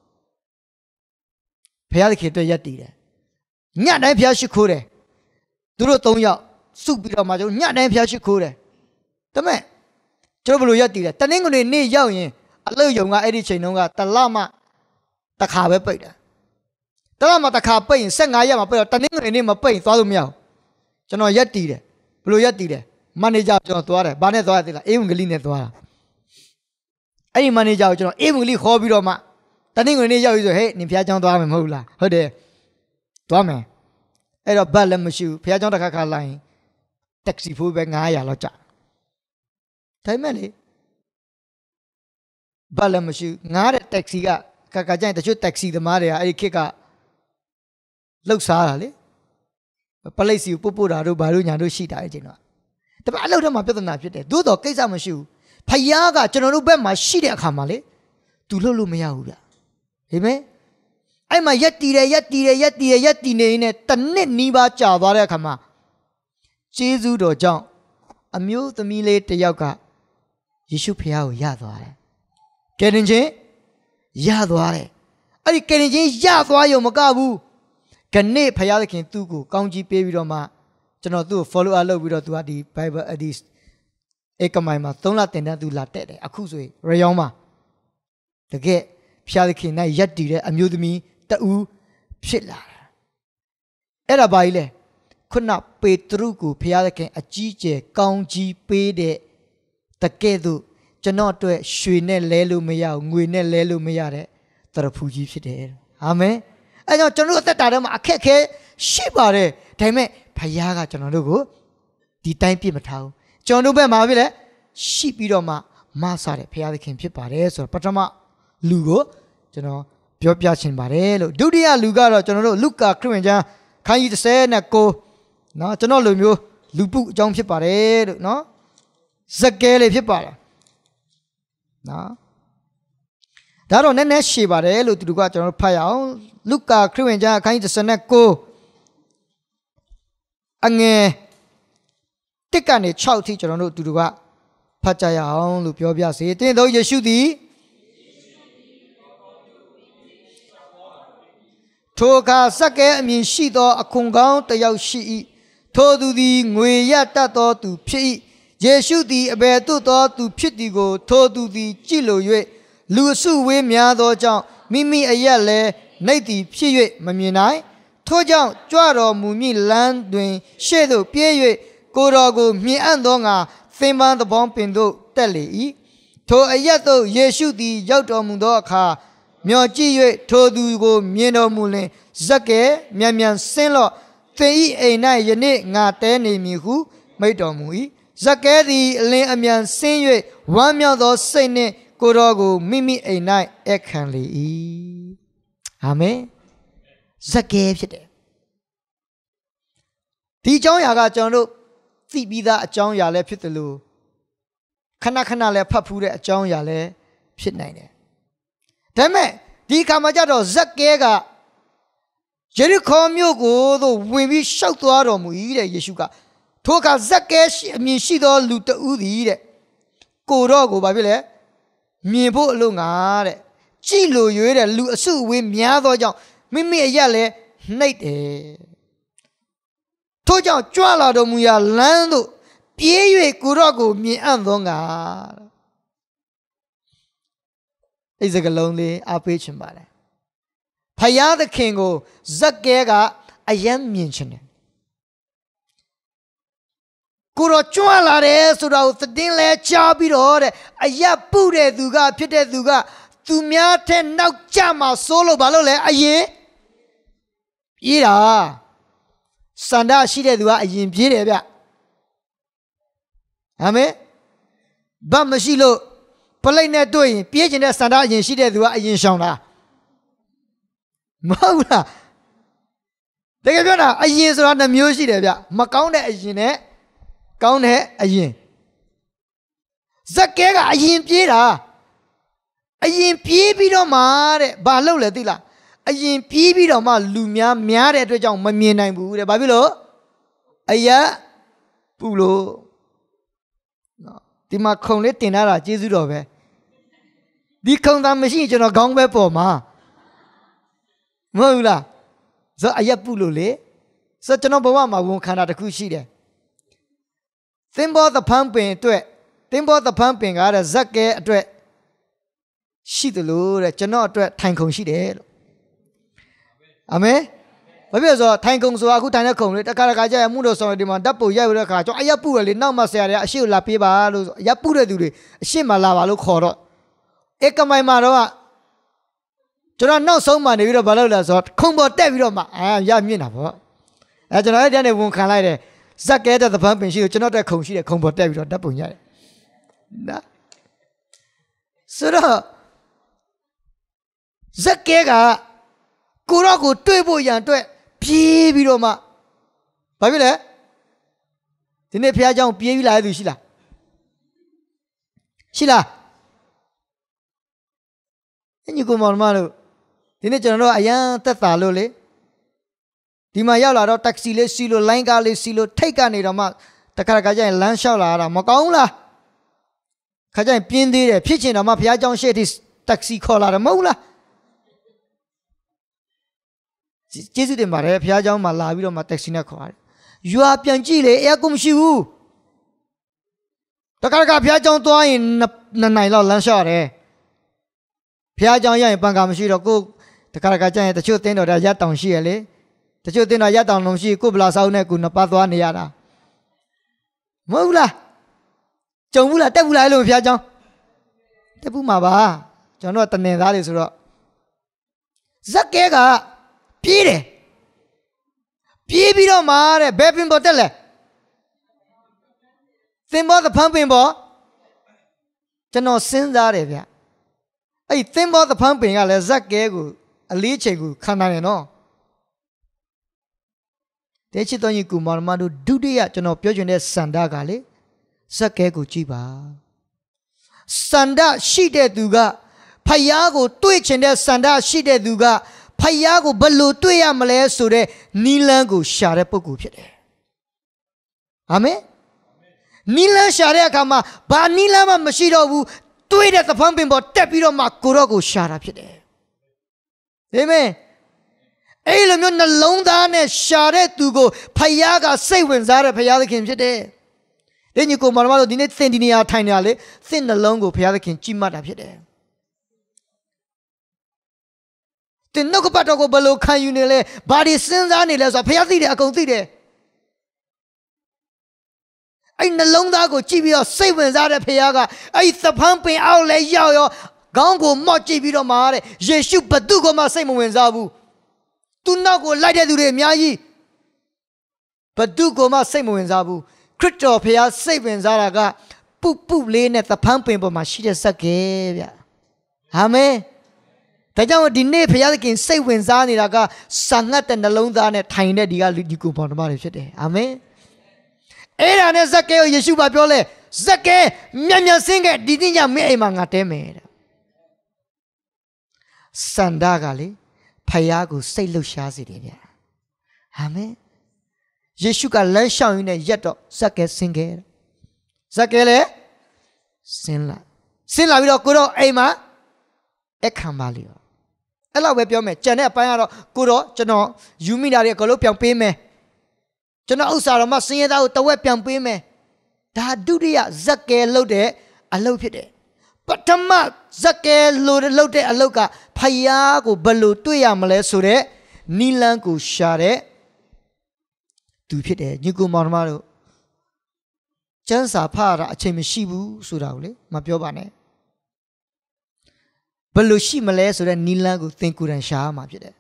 ဘုရားသခင်အတွက်ယက်တည်တယ်ညတိုင်းဘုရားရှိခိုးတယ်သူတို့3ယောက်စုပြီးတော့မှကျွန်တော်ညတိုင်းဘုရားရှိခိုးတယ်ဒါပေမဲ့ကျွန်တော်ဘယ်လိုယက်တည်လဲတနင်္ဂနွေနေ့ရောက်ရင်အလုတ်ယုံကအဲ့ဒီချိန်တုန်းကတလမှတစ်ခါပဲပိတ်တယ်တလမှတစ်ခါပိတ်ရင်15ရက်မှပိတ်တော့တနင်္ဂနွေနေ့မပိတ်သွားလို့မရဘူးကျွန်တော်ယက်တည်တယ်ဘယ်လိုယက်တည်လဲမန်နေဂျာကျွန်တော်သွားတယ်ဘာနဲ့သွားရသေးလားအေးဝင်ကလေးနဲ့သွားတာအဲ့ဒီမန်နေဂျာကိုကျွန်တော်အေးဝင်ကလေးခေါ်ပြီးတော့မှတနင်္ဂနွေနေ့ရောက်ပြီဆိုဟဲ့နင်ဖျားချောင်းသွားမယ်မဟုတ်လားဟုတ်တယ်သွားမယ်အဲ့တော့ဘတ်လည်းမရှိဘူးဖျားချောင်းတစ်ခါလိုက်ရင်တက္ကစီဖိုးပဲ900လောက်ကျဒါပေမဲ့လေဘတ်လည်းမရှိဘူးငားတဲ့တက္ကစီကကကြိုင်တချို့တက္ကစီသမားတွေကအဲ့ဒီခေတ်ကလှုပ်ရှားတာလေပလိတ်စီကိုပို့တာတို့ဘာလို့ညာတို့ရှိတာအဲ့ချိန်တော့ဒါပေမဲ့အလုပ်ထဲမှာပြဿနာဖြစ်တယ်သို့တော့ကိစ္စမရှိဘူးဖယားကကျွန်တော်တို့ဘက်မှာရှိတဲ့အခါမှာလေသူလှုပ်လို့မရဘူးဗျဟေးမဲအဲ့မှာရက်တီနေနဲ့တနစ်နီးပါးကြာသွားတဲ့အခါမှာကျေးဇူးတော်ကြောင့်အမျိုးသမီးလေးတယောက်ကယေရှုဖယားကိုရသွားတယ်ကယ်တင်ခြင်းရသွားတယ်အဲ့ဒီကယ်တင်ခြင်းရသွားရုံမကဘူးခဏဖယားသခင်သူ့ကိုကောင်းကြီးပေးပြီးတော့မှကျွန်တော်သူ့ကို follow up လုပ်ပြီးတော့သူကဒီ Bible ဒီဧကမိုင်မှာ3လတင်တန်းသူလာတက်တယ်အခုဆိုရင်ရယောင်းမှာတကယ်ဖယားသခင်နဲ့ရက်တည်တဲ့အမျိုးသမီးတူဖြစ်လာတာအဲ့ဒါဘာကြီးလဲခုနပေတရုကိုဖယားသခင်အကြီးကျယ်ကောင်းကြီးပေးတဲ့တကယ်သူကျွန်တော်အတွက်ရွှေနဲ့လဲလို့မရဘူးငွေနဲ့လဲလို့မရတဲ့တရဖူကြီးဖြစ်တယ်အာမင်အဲကြောင့်ကျွန်တော်တို့အသက်တာထဲမှာအခက်အခဲရှိပါတယ်ဒါပေမဲ့ဖခင်ကကျွန်တော်တို့ကိုဒီတိုင်းပြစ်မထားဘူးကျွန်တော်တို့ဘက်မှာဖြစ်လဲရှိပြီးတော့မှမဆတဲ့ဖခင်သခင်ဖြစ်ပါတယ်ဆိုတော့ပထမလူကိုကျွန်တော်ပြောပြချင်ပါတယ်လို့ဒုတိယလူကတော့ကျွန်တော်တို့လုကာခရစ်ဝင်ကျမ်းခန်းကြီး30နဲ့9เนาะကျွန်တော်လူမျိုးလူပုအကြောင်းဖြစ်ပါတယ်လို့เนาะဇက်ကဲလေးဖြစ်ပါတယ်เนาะဒါတော့နည်းနည်းရှည်ပါတယ်လို့သူတို့ကကျွန်တော်တို့ဖတ်ရအောင်လုကာခရစ်ဝင်ကျမ်းအခန်းကြီး30နဲ့9အငယ်1ကနေ6အထိကျွန်တော်တို့သူတို့ကဖတ်ကြရအောင်လို့ပြောပြစေတင်သောယေရှုသည်ထိုအခါဇက်ကဲအမည်ရှိသောအခွန်ကောင်းတစ်ယောက်ရှိ၏ထိုသူသည်ငွေရတတ်သောသူဖြစ်၏ယေရှုသည်အဘယ်သို့သောသူဖြစ်သည်ကိုထိုသူသည်ကြည့်လို၍လူအစုဝေးများသောကြောင့်မိမိအရက်လည်းနှိပ်သည်ဖြစ်၍မမြင်နိုင်ထိုကြောင့်ကြွတော်မူမည်လမ်းတွင်ရှေ့သို့ပြေး၍ကိုယ်တော်ကိုမြင်အံ့သောငါသင်္ပန်းသဘောပင်သို့တက်လေ၏ထိုအရက်သို့ယေရှုသည်ရောက်တော်မူသောအခါမျှော်ကြည့်၍ထိုသူကိုမြင်တော်မူလျှင်ဇက်ကဲမြန်မြန်ဆင်းလော့သင်၏အိမ်၌ယနေ့ငါတဲနေမည်ဟုမိန့်တော်မူ၏ဇက်ကဲသည်အလင်းအမြန်ဆင်း၍ဝမ်းမြောက်သောစိတ်နှင့်ကိုယ်တော်ကိုမိမိအိမ်၌အခမ်းလေ၏အာမင်ဇက်ကဲဖြစ်တယ်ဒီအကြောင်းအရာကကျွန်တော်တို့သိပြီးသားအကြောင်းအရာလည်းဖြစ်တယ်လို့ခဏခဏလည်းဖတ်ဖူးတဲ့အကြောင်းအရာလည်းဖြစ်နိုင်တယ်ဒါပေမဲ့ဒီခါမှာကြတော့ဇက်ကဲကယေရီခေါမြို့ကိုသို့ဝင်ပြီးရှောက်သွားတော်မူ၏တဲ့ယေရှုကထိုအခါဇက်ကဲအမည်ရှိသောလူတဦးသည်တဲ့ကိုတော့ကိုဘာဖြစ်လဲမြင်ဖို့အလို့ငါတဲ့ကြည်လိုရွေးတဲ့လူအစုအဝေးများသောကြောင့်မိမိအရက်လဲနှိပ်တယ်ထို့ကြောင့်ကြွလာတော်မူရာလမ်းသို့ပြေး၍ကိုတော့ကိုမြင်အံ့သောငါတဲ့အဲ့စကလုံးလေးအားပေးချင်ပါတယ်ဖယားသခင်ကိုဇက်ကဲကအယံမြင်ချင်တယ်ကိုတော့ကြွလာတယ်ဆိုတာကိုသတင်းလဲကြားပြီးတော့တဲ့အယက်ပုတဲ့သူကဖြစ်တဲ့သူကသူများထက်နောက်ကျမှစိုးလို့ဘာလို့လဲအရင်ပြေးတာစန္ဒရှိတဲ့သူကအရင်ပြေးတယ်ဗျအာမင်ဘာမရှိလို့ပလိတ်နဲ့တွေ့ရင်ပြေးချင်တဲ့စန္ဒအရင်ရှိတဲ့သူကအရင်ရှောင်တာမဟုတ်လားတကယ်ပြောတာအရင်ဆိုတာနှမျိုးရှိတယ်ဗျမကောင်းတဲ့အရင်နဲ့ကောင်းတဲ့အရင်ဇက်ကဲကအရင်ပြေးတာအရင်ပြေးပြီးတော့မှတဲ့ဘာလုပ်လဲသိလားအရင်ပြေးပြီးတော့မှလူများတဲ့အတွက်ကြောင့်မမြင်နိုင်ဘူးတဲ့ဘာဖြစ်လို့အရက်ပူလို့နော်ဒီမှာခုံလေးတင်ထားတာကျေးဇူးတော်ပဲဒီခုံသားမရှိရင်ကျွန်တော်ခေါင်းပဲပေါ်မှာမဟုတ်လားဆိုအရက်ပူလို့လေဆိုကျွန်တော်ဘဝမှာဝန်ခံတာတစ်ခုရှိတယ်သင်္ဘောသဖန်းပင်အတွက်သင်္ဘောသဖန်းပင်ကားတဲ့ဇက်ကဲအတွက်ရှိတယ်လို့တဲ့ကျွန်တော်အတွက်ထိုင်ခုံရှိတယ်လို့အာမင်ဘာဖြစ်လို့ဆိုထိုင်ခုံဆိုတာအခုထိုင်တဲ့ခုံလေတခါတခါကျရင်မှုတော်ဆောင်ဒီမှာဓာတ်ပုံရိုက်ရတဲ့ခါကျွန်တော်အရက်ပူရလေနောက်မှဆရာတွေအရှိကိုလာပေးပါလို့အရက်ပူတဲ့သူတွေအရှိမှလာပါလို့ခေါ်တော့ဧကမိုင်မှာတော့ကျွန်တော်နောက်ဆုံးမှနေပြီးတော့ဘာလုပ်လဲဆိုတော့ခုံပေါ်တက်ပြီးတော့မှရမြင့်တာပေါ့ကျွန်တော်အဲ့ဒီကနေဝန်ခံလိုက်တယ်ဇက်ကဲတဲ့သဖန်းပင်ရှိလို့ကျွန်တော်တက်ခုံရှိတယ်ခုံပေါ်တက်ပြီးတော့ဓာတ်ပုံရတယ်နော်ဆိုတော့ဇက်ကဲကကိုရောကိုတွေ့ဖို့ရန်အတွက်ပြေးပြီးတော့မှဘာဖြစ်လဲဒီနေ့ဖះเจ้าပြေးပြီးလာတဲ့သူရှိလားညီကိုမောင်မတို့ဒီနေ့ကျွန်တော်တို့အရန်သက်သာလို့လေဒီမှာရောက်လာတော့တက္ကစီလေးစီလို့လိုင်းကားလေးစီလို့ထိတ်ကနေတော့မှတခါတခါကျရင်လမ်းလျှောက်လာတာမကောင်းလားခါကျရင်ပြင်းသေးတယ်ဖြစ်ချင်တော့မှဘုရားကျောင်းရှေ့ထိတက္ကစီခေါ်လာတယ်မဟုတ်လားကျေးဇူးတင်ပါတယ်ဘုရားကျောင်းမှာလာပြီးတော့မှတက္ကစီနဲ့ခေါ်ရတယ်ရွာပြန်ကြည့်လေအဲကုမရှိဘူးတခါတခါဘုရားကျောင်းသွားရင်2နိုင်လောက်လမ်းလျှောက်ရတယ်ဘုရားကျောင်းရရင်ပန်ကာမရှိတော့ကိုတခါတခါကျရင်တချို့တင်းတော်ရက်တောင်ရှိရလေတချို့တင်းတော်ရက်တောင်လုံးရှိကိုဗလာဆောက်နဲ့ကိုနှစ်ပတ်သွားနေရတာမဟုတ်လားကြုံဘူးလားတက်ဘူးလားလို့ဘုရားကျောင်းတက်ဘူးမှာပါကျွန်တော်တနင်္သားတွေဆိုတော့ဇက်ကဲကပြေးတယ်ပြေးပြီးတော့မှတဲ့ဘယ်ပင်ပေါ်တက်လဲသင်္ဘောသဖန်းပင်ပေါ်ကျွန်တော်စဉ်းစားတယ်ဗျအဲ့သင်္ဘောသဖန်းပင်ကလည်းဇက်ကဲကိုအလေးချိန်ကိုခံနိုင်တယ်နော်တဲ့ချစ်တော်ကြီးကူမောင်မတို့ဒုတိယကျွန်တော်ပြောချင်တဲ့စန္ဒကလေဇက်ကဲကိုကြည့်ပါစန္ဒရှိတဲ့သူကဖယားကိုတွေ့ချင်တဲ့စန္ဒရှိတဲ့သူကဖယားကိုဘယ်လိုတွေ့ရမလဲဆိုတဲ့နီလန်းကိုရှာတဲ့ပုဂ္ဂိုလ်ဖြစ်တယ်အာမင်နီလန်းရှာတဲ့အခါမှာဘာနီလန်းမှမရှိတော့ဘူးတွေ့တဲ့သဖန်းပင်ပေါ်တက်ပြီးတော့မှကိုရော့ကိုရှာတာဖြစ်တယ်အာမင်အဲ့လိုမျိုးနှလုံးသားနဲ့ရှာတဲ့သူကိုဖယားကစိတ်ဝင်စားတဲ့ဖယားသခင်ဖြစ်တယ်ဒီညီကိုမောင်မတို့ဒီနေ့သင်ဒီနေရာထိုင်နေရလေသင်နှလုံးကိုဖယားသခင်ကြည်မှတ်တာဖြစ်တယ်သင်နှုတ်ကပတ်တော်ကိုဘယ်လိုခံယူနေလဲဘာတွေစဉ်းစားနေလဲဆိုတာဖယားသိတယ်အကုန်သိတယ်အဲ့နှလုံးသားကိုကြည့်ပြီးတော့စိတ်ဝင်စားတဲ့ဖယားကအဲ့သဖန်းပင်အောက်လဲရောက်ရောခေါင်းကိုမော့ကြည့်ပြီးတော့မှာတဲ့ယေရှုဘသူ့ကိုမှစိတ်မဝင်စားဘူးသူနောက်ကိုလိုက်တဲ့သူတွေအများကြီးဘသူ့ကိုမှစိတ်မဝင်စားဘူးခရစ်တော်ဖယားစိတ်ဝင်စားတာကပုပုလေးနဲ့သဖန်းပင်ပေါ်မှာရှိတဲ့ဇက်ကဲဗျအာမင်ဒါကြောင့်ဒီနေ့ဖယားသခင်စိတ်ဝင်စားနေတာကစာငတ်တဲ့နှလုံးသားနဲ့ထိုင်တဲ့ဒီကလူဒီကိုပေါ်တော်မှာဖြစ်တယ်အာမင်အဲ့ဒါနဲ့ဇက်ကဲကိုယေရှုကပြောလဲဇက်ကဲမြန်မြန်ဆင်းခဲ့ဒီနေ့ညမင်းအိမ်မှာငါတဲမယ်တဲ့စန္ဒကလေဖယားကိုစိတ်လှုပ်ရှားစေတယ်ဗျအာမင်ယေရှုကလမ်းလျှောက်ရင်းနဲ့ရက်တော့ဇက်ကဲဆင်းခဲ့ဇက်ကဲလည်းဆင်းလာပြီးတော့ကိုတော့အိမ်မှာအခမ်းပါလေအဲ့လောက်ပဲပြောမယ်ကြံတဲ့အပိုင်းကတော့ကိုတော့ကျွန်တော်ယူမိတာတွေအကုန်လုံးပြောင်းပေးမယ်ကျွန်တော်ဥစ္စာတော်မှစင်ရသားကိုတဝက်ပြောင်းပေးမယ်ဒါဒုတိယဇက်ကဲလုပ်တဲ့အလုပ်ဖြစ်တယ်ပထမဇက်ကဲလုပ်တဲ့အလုပ်ကဖယားကိုဘယ်လိုတွေ့ရမလဲဆိုတဲ့နီလန်းကိုရှာတဲ့သူဖြစ်တယ်ညီကိုမောင်တို့ကျမ်းစာဖတ်ရတာအချိန်မရှိဘူးဆိုတာကိုလေမပြောပါနဲ့ဘယ်လိုရှိမလဲဆိုတဲ့နီလန်းကိုသင်ကိုယ်တိုင်ရှာရမှာဖြစ်တယ်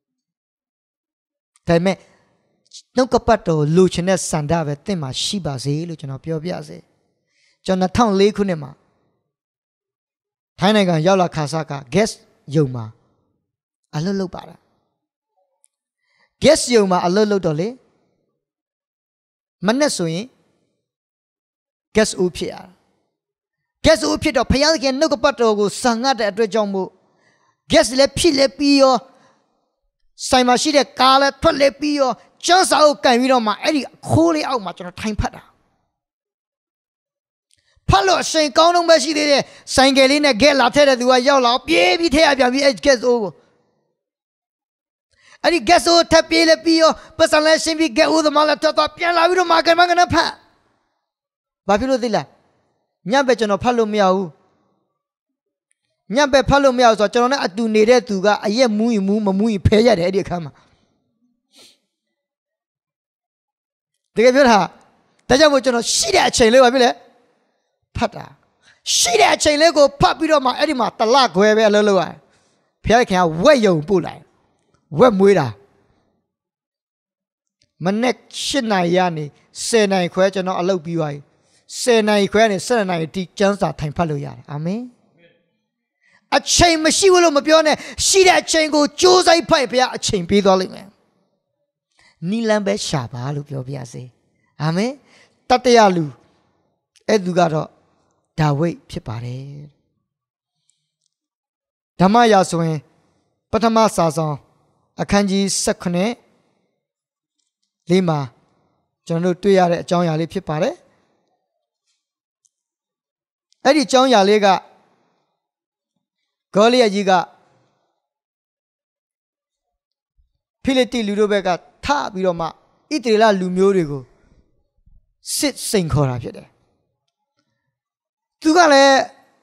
ဒါပေမဲ့နှုတ်ကပတ်တော်လိုချင်တဲ့စန္ဒပဲသင်မှာရှိပါစေလို့ကျွန်တော်ပြောပြစေကျွန်တော်2004ခုနှစ်မှာထိုင်းနိုင်ငံရောက်လာခါစားက guest ယုံမှာအလုပ်လုပ်ပါတာ guest ယုံမှာအလုပ်လုပ်တော့လေမနဲ့ဆိုရင် guest ဦးဖြစ်ရတာ guest ဦးဖြစ်တော့ဖယားခင်နှုတ်ကပတ်တော်ကိုစာငတ်တဲ့အတွက်ကြောင့်မို့ guest လည်းဖြစ်လည်းပြီးရောဆိုင်မှာရှိတဲ့ကားလည်းထွက်လည်းပြီးရောကျန်းစာကိုကန်ပြီးတော့မှအဲ့ဒီခိုးလေးအောက်မှာကျွန်တော်ထိုင်ဖတ်တာဖတ်လို့အချိန်ကောင်းတော့မရှိသေးတဲ့ဆိုင်ကယ်လေးနဲ့ဂက်လာထည့်တဲ့သူကရောက်လာပြေးပြီးထည့်ရပြန်ပြီးအဲ့ guest ကိုအဲ့ဒီ guest ကိုထပ်ပြေးလည်းပြီးရောပတ်စံလည်းရှင်းပြီး guest ဦးသမားလည်းထွက်သွားပြန်လာပြီးတော့မာကန်မကန်ဖတ်ဘာဖြစ်လို့သိလားညဘက်ကျွန်တော်ဖတ်လို့မရဘူးညဘက်ဖတ်လို့မရဘူးဆိုတော့ကျွန်တော်နဲ့အတူနေတဲ့သူကအရက်မူးရင်မူးမမူးရင်ဖဲရတယ်အဲ့ဒီအခါမှာတကယ်ပြောတာဒါကြောင့်မို့ကျွန်တော်ရှိတဲ့အချိန်လေးပါပြီလေဖတ်တာရှိတဲ့အချိန်လေးကိုဖတ်ပြီးတော့မှအဲ့ဒီမှာတလခွဲပဲအလုပ်လုပ်ရတယ်ဖခင်ကဝက်ယုံပို့လိုက်ဝက်မွေးတာမနေ့8နာရီကနေ10နာရီခွဲကျွန်တော်အလုပ်ပြီးသွားပြီ10နာရီခွဲနဲ့12နာရီတိကျန်းစာထိုင်ဖတ်လို့ရတယ်အာမင်အချိန်မရှိဘူးလို့မပြောနဲ့ရှိတဲ့အချိန်ကိုကြိုးစားဖတ်ဖခင်အချိန်ပေးသွားလိမ့်မယ်နီလန်ပဲရှာပါလို့ပြောပြစေအာမင်တတရလူအဲ့သူကတော့ဒါဝိဒ်ဖြစ်ပါတယ်ဓမ္မရာဆိုရင်ပထမစာဆောင်အခန်းကြီး19လေးမှာကျွန်တော်တို့တွေ့ရတဲ့အကြောင်းအရာလေးဖြစ်ပါတယ်အဲ့ဒီအကြောင်းအရာလေးကဂေါလိယကြီးကဖိလိတိလူတို့ဘက်ကထပြီးတော့မှဣသရေလလူမျိုးတွေကိုစစ်စိန်ခေါ်တာဖြစ်တယ်သူကလည်း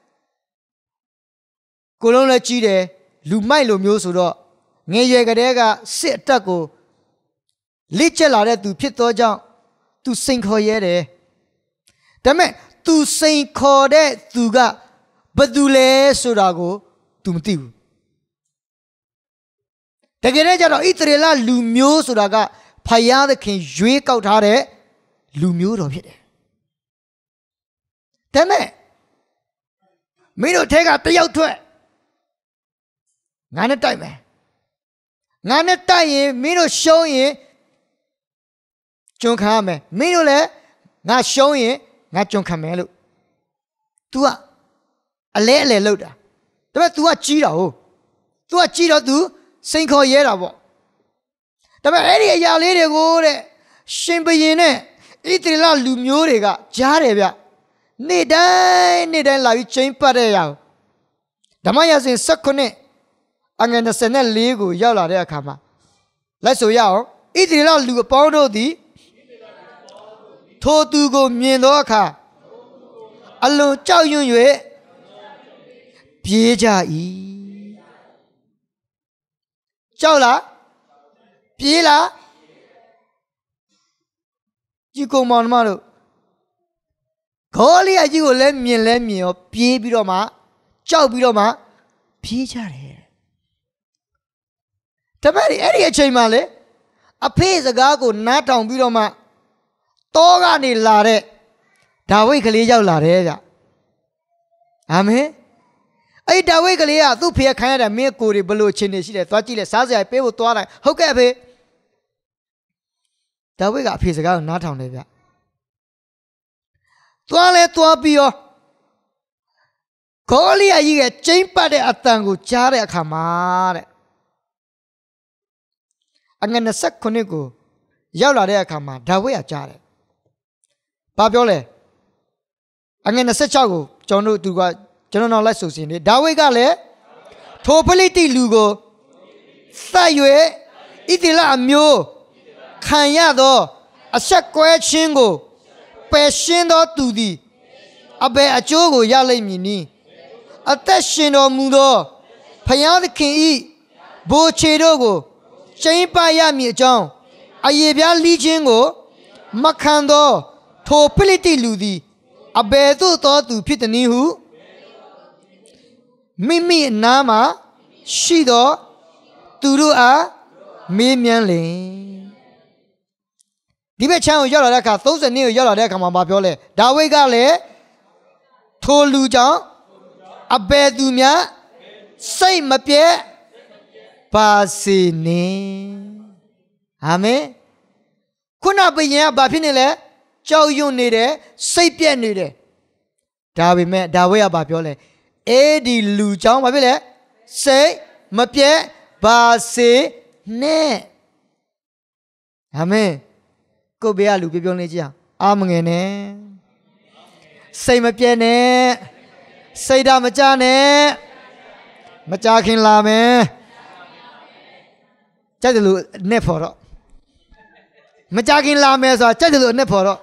ကိုလုံးလည်းကြီးတယ်လူမိုက်လိုမျိုးဆိုတော့ငယ်ရွယ်ကလေးကစစ်အတက်ကိုလက်ကျက်လာတဲ့သူဖြစ်သောကြောင့်သူစိန်ခေါ်ရဲတယ်ဒါပေမဲ့သူစိန်ခေါ်တဲ့သူကဘယ်သူလဲဆိုတာကိုသူမသိဘူးတကယ်လည်းကြတော့ဣသရေလလူမျိုးဆိုတာကဖယားသခင်ရွေးကောက်ထားတဲ့လူမျိုးတော်ဖြစ်တယ်ဒါပေမဲ့မင်းတို့ထဲကတယောက်ထွက်ငါနဲ့တိုက်မယ်ငါနဲ့တိုက်ရင်မင်းတို့ရှုံးရင်ကျွန်ခံရမယ်မင်းတို့လည်းငါရှုံးရင်ငါကျွန်ခံမယ်လို့ तू ကအလဲအလဲလောက်တာဒါပေမဲ့ तू ကကြီးတာဟုတ် तू ကကြီးတော့ तू စိန်ခေါ်ရဲတာပေါ့ဒါပေမဲ့အဲ့ဒီအရာလေးတွေကိုတဲ့ရှင်ဘုရင်နဲ့ဣသရေလလူမျိုးတွေကကြားတယ်ဗျနေ့တိုင်းလာပြီးချိန်ပတ်တဲ့ရာဓမ္မရာဇဝင်19အငယ်24ကိုရောက်လာတဲ့အခါမှာလက်ဆိုရအောင်ဣသရေလလူအပေါင်းတို့သည်ထိုသူကိုမြင်သောအခါအလွန်ကြောက်ရွံ့၍ပြေးကြ၏ကြောက်လားပြေးလားကြည်ကုန်မောင်နှမတို့ဂေါလိယကြီးကိုလည်းမြင်ရောပြေးပြီးတော့မှကြောက်ပြီးတော့မှပြေးကြတယ်တပည့်အဲ့ဒီအချိန်မှာလေအဖေစကားကိုနားထောင်ပြီးတော့မှတောကနေလာတဲ့ဒါဝိဒ်ကလေးရောက်လာတယ်ဗျအာမင်အဲ့ဒါဝိဒ်ကလေးကသူ့ဖေခံရတဲ့မင်းကိုတွေဘလို့ချင်းနေရှိတယ်သွားကြည့်လဲစားစရာပေးဖို့သွားတယ်ဟုတ်ကဲ့အဖေဒါဝိဒ်ကအဖေစကားကိုနားထောင်တယ်ဗျသွားလဲသွားပြီးရောဂေါလိယကြီးကကျိမ့်ပတ်တဲ့အတန်ကိုကြားတဲ့အခါမှာတဲ့အငယ်29ကိုရောက်လာတဲ့အခါမှာဒါဝိဒ်ကကြားတယ်ဘာပြောလဲအငယ်26ကိုကျွန်တော်နောက်လိုက်ဆိုစင်းနေဒါဝိဒ်ကလည်းထိုဖိလိတ္တိလူကိုသတ်၍ဣသရေလအမျိုးခံရသောအဆက်ကွဲခြင်းကိုပယ်ရှင်းသောသူသည်အဘယ်အကျိုးကိုရလိမ့်မည်နည်းအသက်ရှင်တော်မူသောဖယားသခင်ဤဘိုးခြေတို့ကိုချိန်ပရမည်အကြောင်းအယေပြားလိခြင်းကိုမခံသောထိုဖိလိတ္တိလူသည်အဘယ်သို့သောသူဖြစ်သည်ဟုမိမိအနားမှာရှိသောသူတို့အားမေးမြန်းလင်ဒီဘက်ချမ်းကိုရောက်လာတဲ့အခါ32ကိုရောက်လာတဲ့အခါမှာပြောလဲဒါဝိဒ်ကလည်းထိုလူကြောင့်အဘယ်သူများစိတ်မပြည့်ပါစေနှင့်အာမင်ခုနဘုရင်ကဘာဖြစ်နေလဲကြောက်ရွံ့နေတယ်စိတ်ပြည့်နေတယ်ဒါပေမဲ့ဒါဝိဒ်ကဘာပြောလဲအဲ့ဒီလူကြောင့်ဘာဖြစ်လဲစိတ်မပြည့်ပါစေနဲ့အာမင်ကိုဘေးကလူပြောနေကြအောင်အာမငယ်နဲ့စိတ်မပြည့်နဲ့စိတ်ဓာတ်မကြနဲ့မကြခင်လာမယ်ကြိုက်တယ်လို့နဲ့ဖို့တော့မကြခင်လာမယ်ဆိုတာကြိုက်တယ်လို့နဲ့ဖို့တော့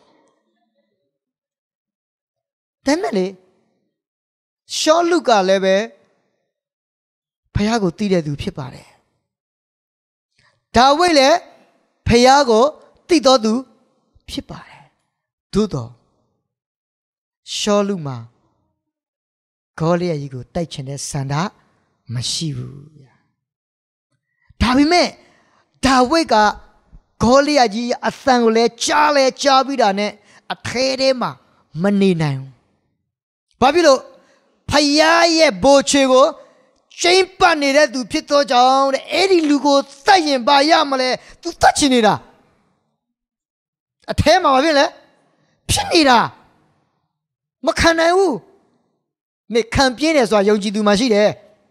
တမ်းနဲ့လေရှောလုကလည်းပဲဖယားကိုသိတဲ့သူဖြစ်ပါတယ်ဒါဝိဒ်လည်းဖယားကိုသိတော်သူဖြစ်ပါတယ်သို့တော့ရှောလုမှာဂေါလိယကြီးကိုတိုက်ချင်တဲ့ဆန္ဒမရှိဘူးဒါပေမဲ့ဒါဝိဒ်ကဂေါလိယကြီးအသံကိုလည်းကြားပြီးတာနဲ့အထဲထဲမှာမနေနိုင်ဘူးဘာဖြစ်လို့ဖယားရဲ့ဘိုးချေကိုချိန်ပတ်နေတဲ့သူဖြစ်သောကြောင့်တဲ့အဲ့ဒီလူကိုသတ်ရင်ဘာရမလဲသူသတ်ချင်နေတာအထဲမှာဘာဖြစ်လဲဖြစ်နေတာမခံနိုင်ဘူးနေခံပြင်းတယ်ဆိုတာယုံကြည်သူမှရှိတယ်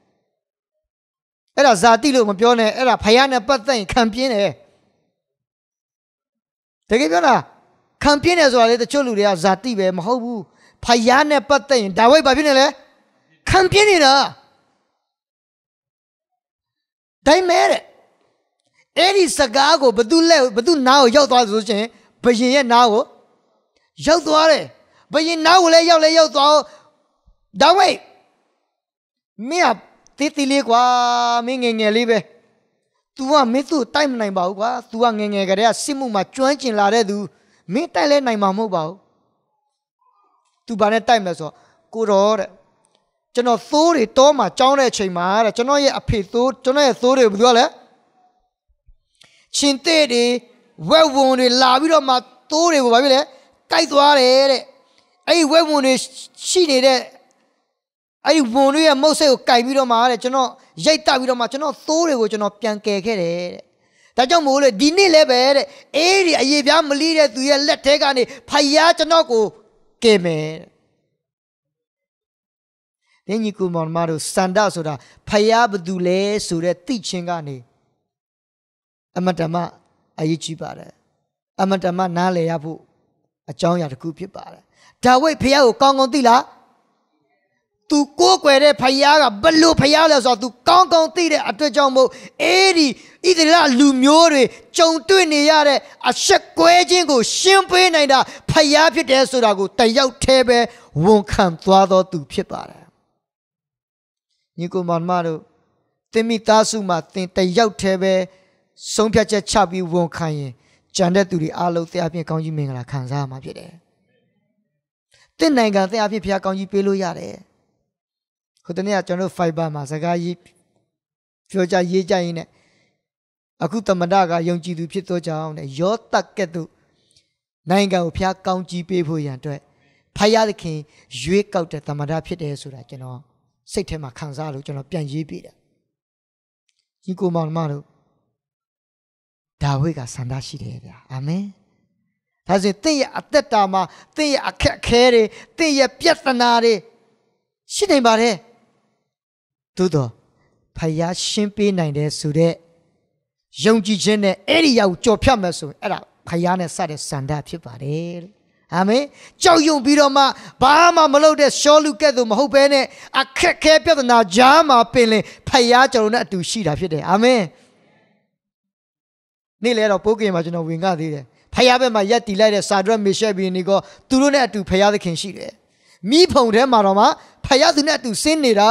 အဲ့ဒါဇာတိလို့မပြောနဲ့အဲ့ဒါဖယားနဲ့ပတ်သက်ရင်ခံပြင်းတယ်တကယ်ပြောတာခံပြင်းတယ်ဆိုတာလေတချို့လူတွေကဇာတိပဲမဟုတ်ဘူးဖယားနဲ့ပတ်သက်ရင်ဒါဝိဒ်ဘာဖြစ်နေလဲခံပြင်းနေတာဒိုင်မဲတဲ့အဲ့ဒီစကားကိုဘသူနားကိုရောက်သွားဆိုရင်ဘယင်ရဲ့နားကိုရောက်သွားတယ်ဘယင်နားကိုလည်းရောက်သွားဒါဝိဒ်မင်းတီလေးကွာမင်းငယ်လေးပဲ तू ကမင်းသူ့တိုက်မနိုင်ပါဘူးကွာ तू ကငယ်ကတည်းကစစ်မှုမှာကျွမ်းကျင်လာတဲ့သူမင်းတိုက်လဲနိုင်မှာမဟုတ်ပါဘူး तू ဘာနဲ့တိုက်မလဲဆိုကိုတော်တဲ့ကျွန်တော်သိုးတွေတောမှာကြောင်းတဲ့အချိန်မှာတဲ့ကျွန်တော်ရဲ့အဖေသိုးကျွန်တော်ရဲ့သိုးတွေဘယ်သူကလဲချင်းတဲ့တွေဝက်ဝုံတွေလာပြီးတော့မှသိုးတွေကိုဘာဖြစ်လဲကိုက်သွားတယ်တဲ့အဲ့ဒီဝက်ဝုံတွေရှိနေတဲ့အဲ့ဒီဝုံတွေရဲ့မုတ်ဆိတ်ကိုကိုက်ပြီးတော့မှတဲ့ကျွန်တော်ရိုက်တက်ပြီးတော့မှကျွန်တော်သိုးတွေကိုကျွန်တော်ပြန်ကယ်ခဲ့တယ်တဲ့ဒါကြောင့်မို့လို့ဒီနေ့လည်းပဲတဲ့အေးဒီအရေးပြားမလီးတဲ့သူရဲ့လက်ထဲကနေဖယားကျွန်တော်ကိုကယ်မယ်တဲ့ညီကူမောင်မတို့စန္ဒဆိုတာဖယားဘသူလဲဆိုတဲ့သိချင်းကနေအမတမအရေးကြီးပါတယ်အမတမနားလည်ရဖို့အကြောင်းအရာတစ်ခုဖြစ်ပါတယ်ဒါဝိဒ်ဖယားကိုကောင်းကောင်းသိလားသူကိုးကွယ်တဲ့ဖယားကဘလို့ဖယားလဲဆိုတော့သူကောင်းကောင်းသိတဲ့အတွက်ကြောင့်မို့အဲ့ဒီဣသရေလလူမျိုးတွေကြုံတွေ့နေရတဲ့အဆက်ကွဲခြင်းကိုရှင်းပေးနိုင်တာဖယားဖြစ်တယ်ဆိုတာကိုတယောက်တည်းပဲဝန်ခံသွားတော်သူဖြစ်ပါတယ်ညီကိုမောင်မတို့သင်မိသားစုမှာသင်တယောက်တည်းပဲဆုံးဖြတ်ချက်ချပြီးဝန်ခံရင်ကြံတဲ့သူတွေအားလုံးတရားဖြင့်ကောင်းကြီးမင်္ဂလာခံစားရမှာဖြစ်တယ်။သင်နိုင်ငံတရားဖြင့်ဘုရားကောင်းကြီးပေးလို့ရတယ်။ဟိုတနေ့ကကျွန်တော် Fiber မှာစကားရေးပြောကြရေးကြရင်ねအခုသမ္မတကယုံကြည်သူဖြစ်သောကြောင့်ねယောသက်ကဲ့သို့နိုင်ငံကိုဘုရားကောင်းကြီးပေးဖို့ရန်အတွက်ဖယားသခင်ရွေးကောက်တဲ့သမ္မတဖြစ်တယ်ဆိုတာကျွန်တော်စိတ်ထဲမှာခံစားလို့ကျွန်တော်ပြန်ရေးပြတယ်။ညီကိုမောင်မတို့ဒါဝိဒ်ကဆန္ဒရှိတယ်ဗျာအာမင်ဒါဆိုသင်ရဲ့အသက်တာမှာသင်ရဲ့အခက်အခဲတွေသင်ရဲ့ပြဿနာတွေရှိနေပါတယ်သို့တော့ဖယားရှင်းပေးနိုင်တယ်ဆိုတဲ့ယုံကြည်ခြင်းနဲ့အဲ့ဒီရောက်ကြော်ဖြတ်မယ်ဆိုရင်အဲ့ဒါဖယားနဲ့စတဲ့ဆန္ဒဖြစ်ပါတယ်လို့အာမင်ကြောက်ရွံ့ပြီးတော့မှဘာမှမလုပ်တဲ့ရှောလူကဲ့သို့မဟုတ်ဘဲနဲ့အခက်အခဲပြဿနာကြားမှာပင်လင်ဖယားကျွန်တော်နဲ့အတူရှိတာဖြစ်တယ်အာမင်နေ့လဲတော့ပိုးကင်မှာကျွန်တော်ဝင်ကသေးတယ်ဖယားဘက်မှာရက်တီလိုက်တဲ့စာဒရက်မေရှက်ဘီနီကိုသူတို့နဲ့အတူဖယားသခင်ရှိတယ်မိဖုံထဲမှာတော့မှဖယားသူနဲ့အတူဆင်းနေတာ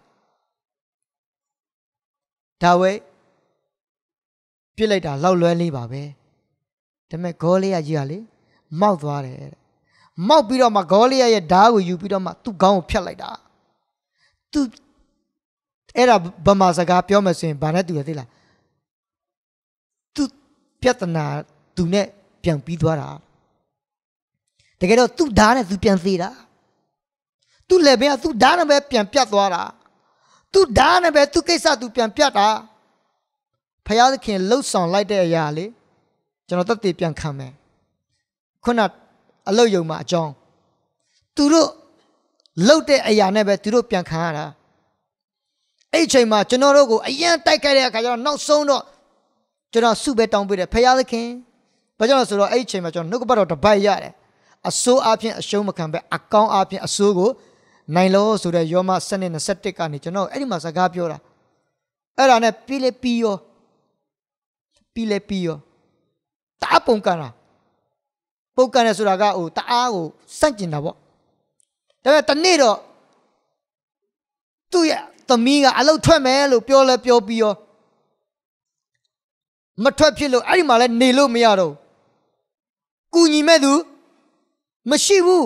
ဒါဝိဒ်ပြစ်လိုက်တာလောက်လွဲလေးပါပဲဒါပေမဲ့ဂေါလိယကြီးကလေမောက်သွားတယ်မောက်ပြီးတော့မှဂေါလိယရဲ့ဓာတ်ကိုယူပြီးတော့မှသူ့ခေါင်းကိုဖြတ်လိုက်တာသူအဲ့ဒါဗမာစကားပြောမယ်ဆိုရင်ဘာနဲ့တူလဲသိလားသူပြဿနာသူနဲ့ပြန်ပြီးသွားတာတကယ်တော့သူ့ဓာတ်နဲ့သူပြန်သေးတာသူ့လည်းပဲသူ့ဓာတ်နဲ့ပဲပြန်ပြတ်သွားတာသူ့ဓာတ်နဲ့ပဲသူ့ကိစ္စသူပြန်ပြတ်တာဖယားသခင်လှုပ်ဆောင်လိုက်တဲ့အရာလေကျွန်တော်သက်သေပြန်ခံမယ်ခုနအလုတ်ယုံမှာအကြောင်းသူတို့လှုပ်တဲ့အရာနဲ့ပဲသူတို့ပြန်ခံရတာအဲ့ဒီချိန်မှာကျွန်တော်တို့ကိုအရင်တိုက်ခိုက်တဲ့အခါကျတော့နောက်ဆုံးတော့ကျွန်တော်စုပဲတောင်းပေးတယ်ဖယားသခင်ဘာကြောင့်လဲဆိုတော့အဲ့ဒီချိန်မှာကျွန်တော်နှုတ်ကပတ်တော်တစ်ပိုက်ရတယ်အစိုးအပြင်အရှုံးမခံပဲအကောင်းအပြင်အစိုးကိုနိုင်လို့ဆိုတဲ့ယောမ7:21ကနေကျွန်တော်အဲ့ဒီမှာစကားပြောတာအဲ့ဒါနဲ့ပြီးလေပြီးရောတအားပုံကန်တာပုံကန်တယ်ဆိုတာကဟိုတအားကိုစန့်ကျင်တာပေါ့ဒါပေမဲ့တနေ့တော့သူ့ရဲ့သမီးကအလုတ်ထွက်မယ်လို့ပြောလဲပြောပြီးရောမထွက်ဖြစ်လို့အဲ့ဒီမှာလဲနေလို့မရတော့ကူညီမဲ့သူမရှိဘူး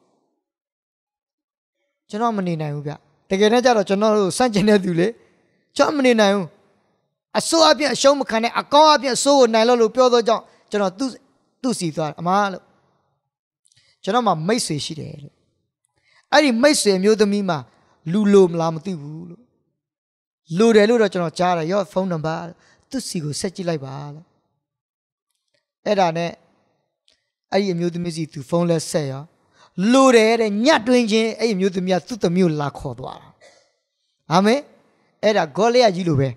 ကျွန်တော်မနေနိုင်ဘူးဗျတကယ်တမ်းကျတော့ကျွန်တော်တို့စန့်ကျင်တဲ့သူလေကျွန်တော်မနေနိုင်ဘူးအစိုးအပြင်အရှုံးမခံနဲ့အကောင်းအပြင်အစိုးကိုနိုင်လို့ပြောတော့ကြောင့်ကျွန်တော်သူ့စီသွားအမားလို့ကျွန်တော်မှမိတ်ဆွေရှိတယ်လို့အဲ့ဒီမိတ်ဆွေမျိုးသမီးမှာလူလိုမလားမသိဘူးလို့လိုတယ်လို့တော့ကျွန်တော်ကြားတယ်ရောဖုန်းနံပါတ်သူ့စီကိုဆက်ကြည့်လိုက်ပါလို့အဲ့ဒါနဲ့အဲ့ဒီအမျိုးသမီးစီသူဖုန်းလဲဆက်ရောလိုတယ်တဲ့ညတွင်းချင်းအဲ့ဒီအမျိုးသမီးကသူ့သမီးကိုလာခေါ်သွားတာအာမင်အဲ့ဒါဂေါလိယကြီးလိုပဲ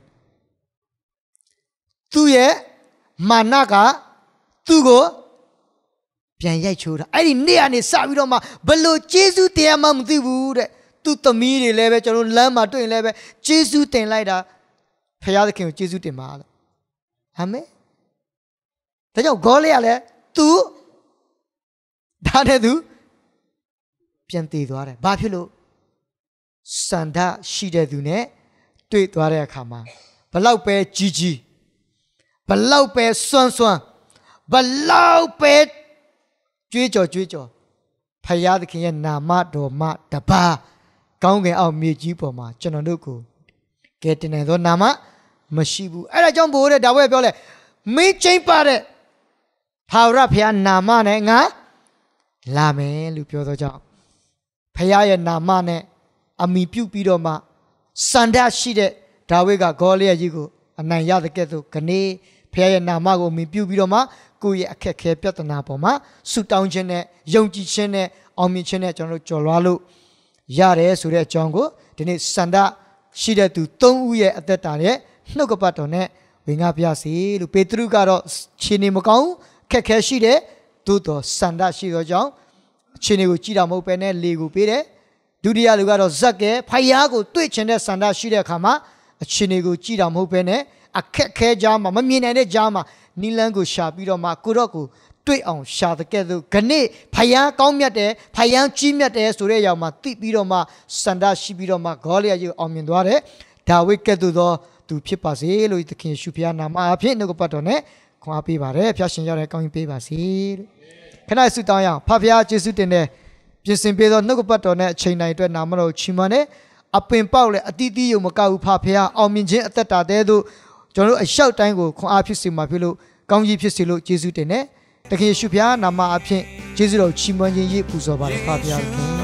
သူ့ရဲ့မာနကသူ့ကိုပြန်ရိုက်ချိုးတာအဲ့ဒီနေ့ကနေစပြီးတော့မှဘလို့ဂျေဇုတရားမှမသိဘူးတဲ့သူ့သမီးတွေလည်းပဲကျွန်တော်လမ်းမှာတွေ့ရင်လည်းပဲဂျေဇုတင်လိုက်တာဖခင်သခင်ကိုဂျေဇုတင်ပါလို့အာမင်ဒါကြောင့်ဂေါလိယလည်းသူဒါနဲ့သူပြန်တည်သွားတယ်ဘာဖြစ်လို့စန္ဒရှိတဲ့သူနဲ့တွေ့သွားတဲ့အခါမှာဘလောက်ပဲကြီးဘလောက်ပဲစွန်းဘလောက်ပဲကြွေးကြော်ဖယားသခင်ရဲ့နာမတော်မှတပါးကောင်းကင်အောက်မြေကြီးပေါ်မှာကျွန်တော်တို့ကိုကဲတင်နေသောနာမမရှိဘူးအဲ့ဒါကြောင့်ဘိုးတဲ့ဒါဝဲပြောလဲ没真把的，他让别人拿嘛呢？啊，拉没路标多讲，别人拿嘛呢？阿米标比多嘛，三大系的，大卫个高丽一个，南亚的个都跟你别人拿嘛个米标比多嘛，故意开别的拿不嘛，苏当前呢，用之前呢，阿米前呢，讲了做拉路，亚的苏的讲过，这里三大系的都东乌耶的大的，那个巴头呢？为俺表示，路贝特鲁家的去年么讲，开始的都到三大西个讲，去年个知道冇变呢，离个别的，杜迪亚路家的这个拍下个对前的三大西的看嘛，去年个知道冇变呢，啊开家嘛，明年的家嘛，你两个下边了嘛，过了个对昂下的个都，跟你拍下高面的，拍下基面的，所以要嘛对边了嘛，三大西边了嘛，搞了就后面多的，大卫个都到。都撇把些，路一天修片那么片那个巴头呢，看阿皮把嘞，片新家嘞讲一皮把些，看那是当样，拍片就是点嘞，片新片到那个巴头呢，前那一段那么多起码呢，阿片包嘞，阿弟弟有么搞拍片，后面前阿大爹都，就路小单个看阿片新嘛片路，讲一片新路就是点呢，但看修片那么阿片，就是路起码人也不少吧，拍片。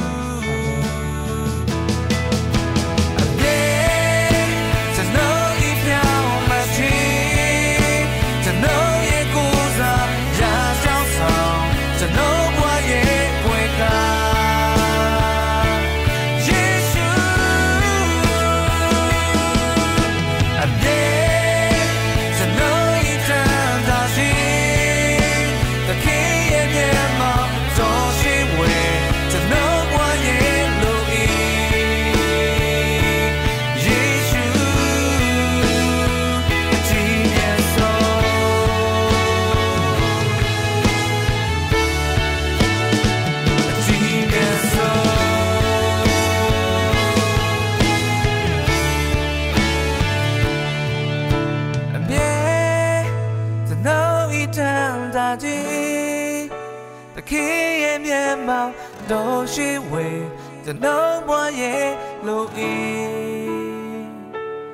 都是为着能把耶路伊，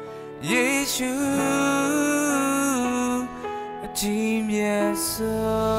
耶稣，今夜色。